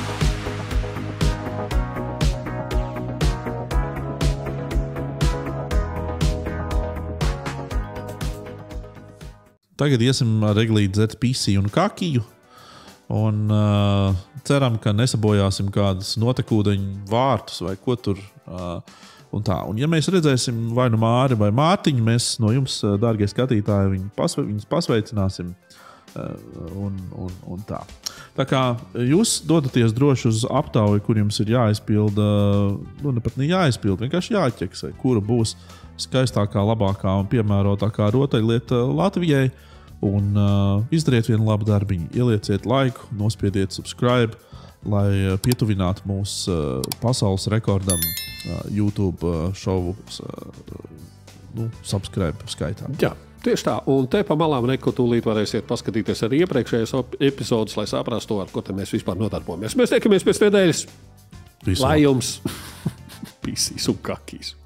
Tagad iesim ar Eglīti dzert pisiju un kakiju. Un uh, ceram, ka nesabojāsim kādus notekūdeņu vārtus vai ko tur. Uh, Un tā, un ja mēs redzēsim vai nu Māri vai Mārtiņu, mēs no jums, dārgie skatītāji, viņus pasve, pasveicināsim. Un, un, un tā. Tā kā jūs dodaties droši uz aptauju, kur jums ir jāizpilda, nu ne pat ne jāizpilda, vienkārši jāķeksē, kura būs skaistākā, labākā un piemērotākā rotaļlieta Latvijai. Un uh, izdariet vienu labu darbiņu, ielieciet laiku, nospiediet subscribe, lai pietuvinātu mūs uh, pasaules rekordam uh, YouTube uh, šovu uh, nu, subscribe skaitā. Jā, tieši tā. Un te pa malām neko tūlīt varēsiet paskatīties arī iepriekšējās epizodes, lai saprastu, ar ko te mēs vispār nodarbojamies. Mēs tiekamies pēc nedēļas. Lai jums pisīs un kakīs.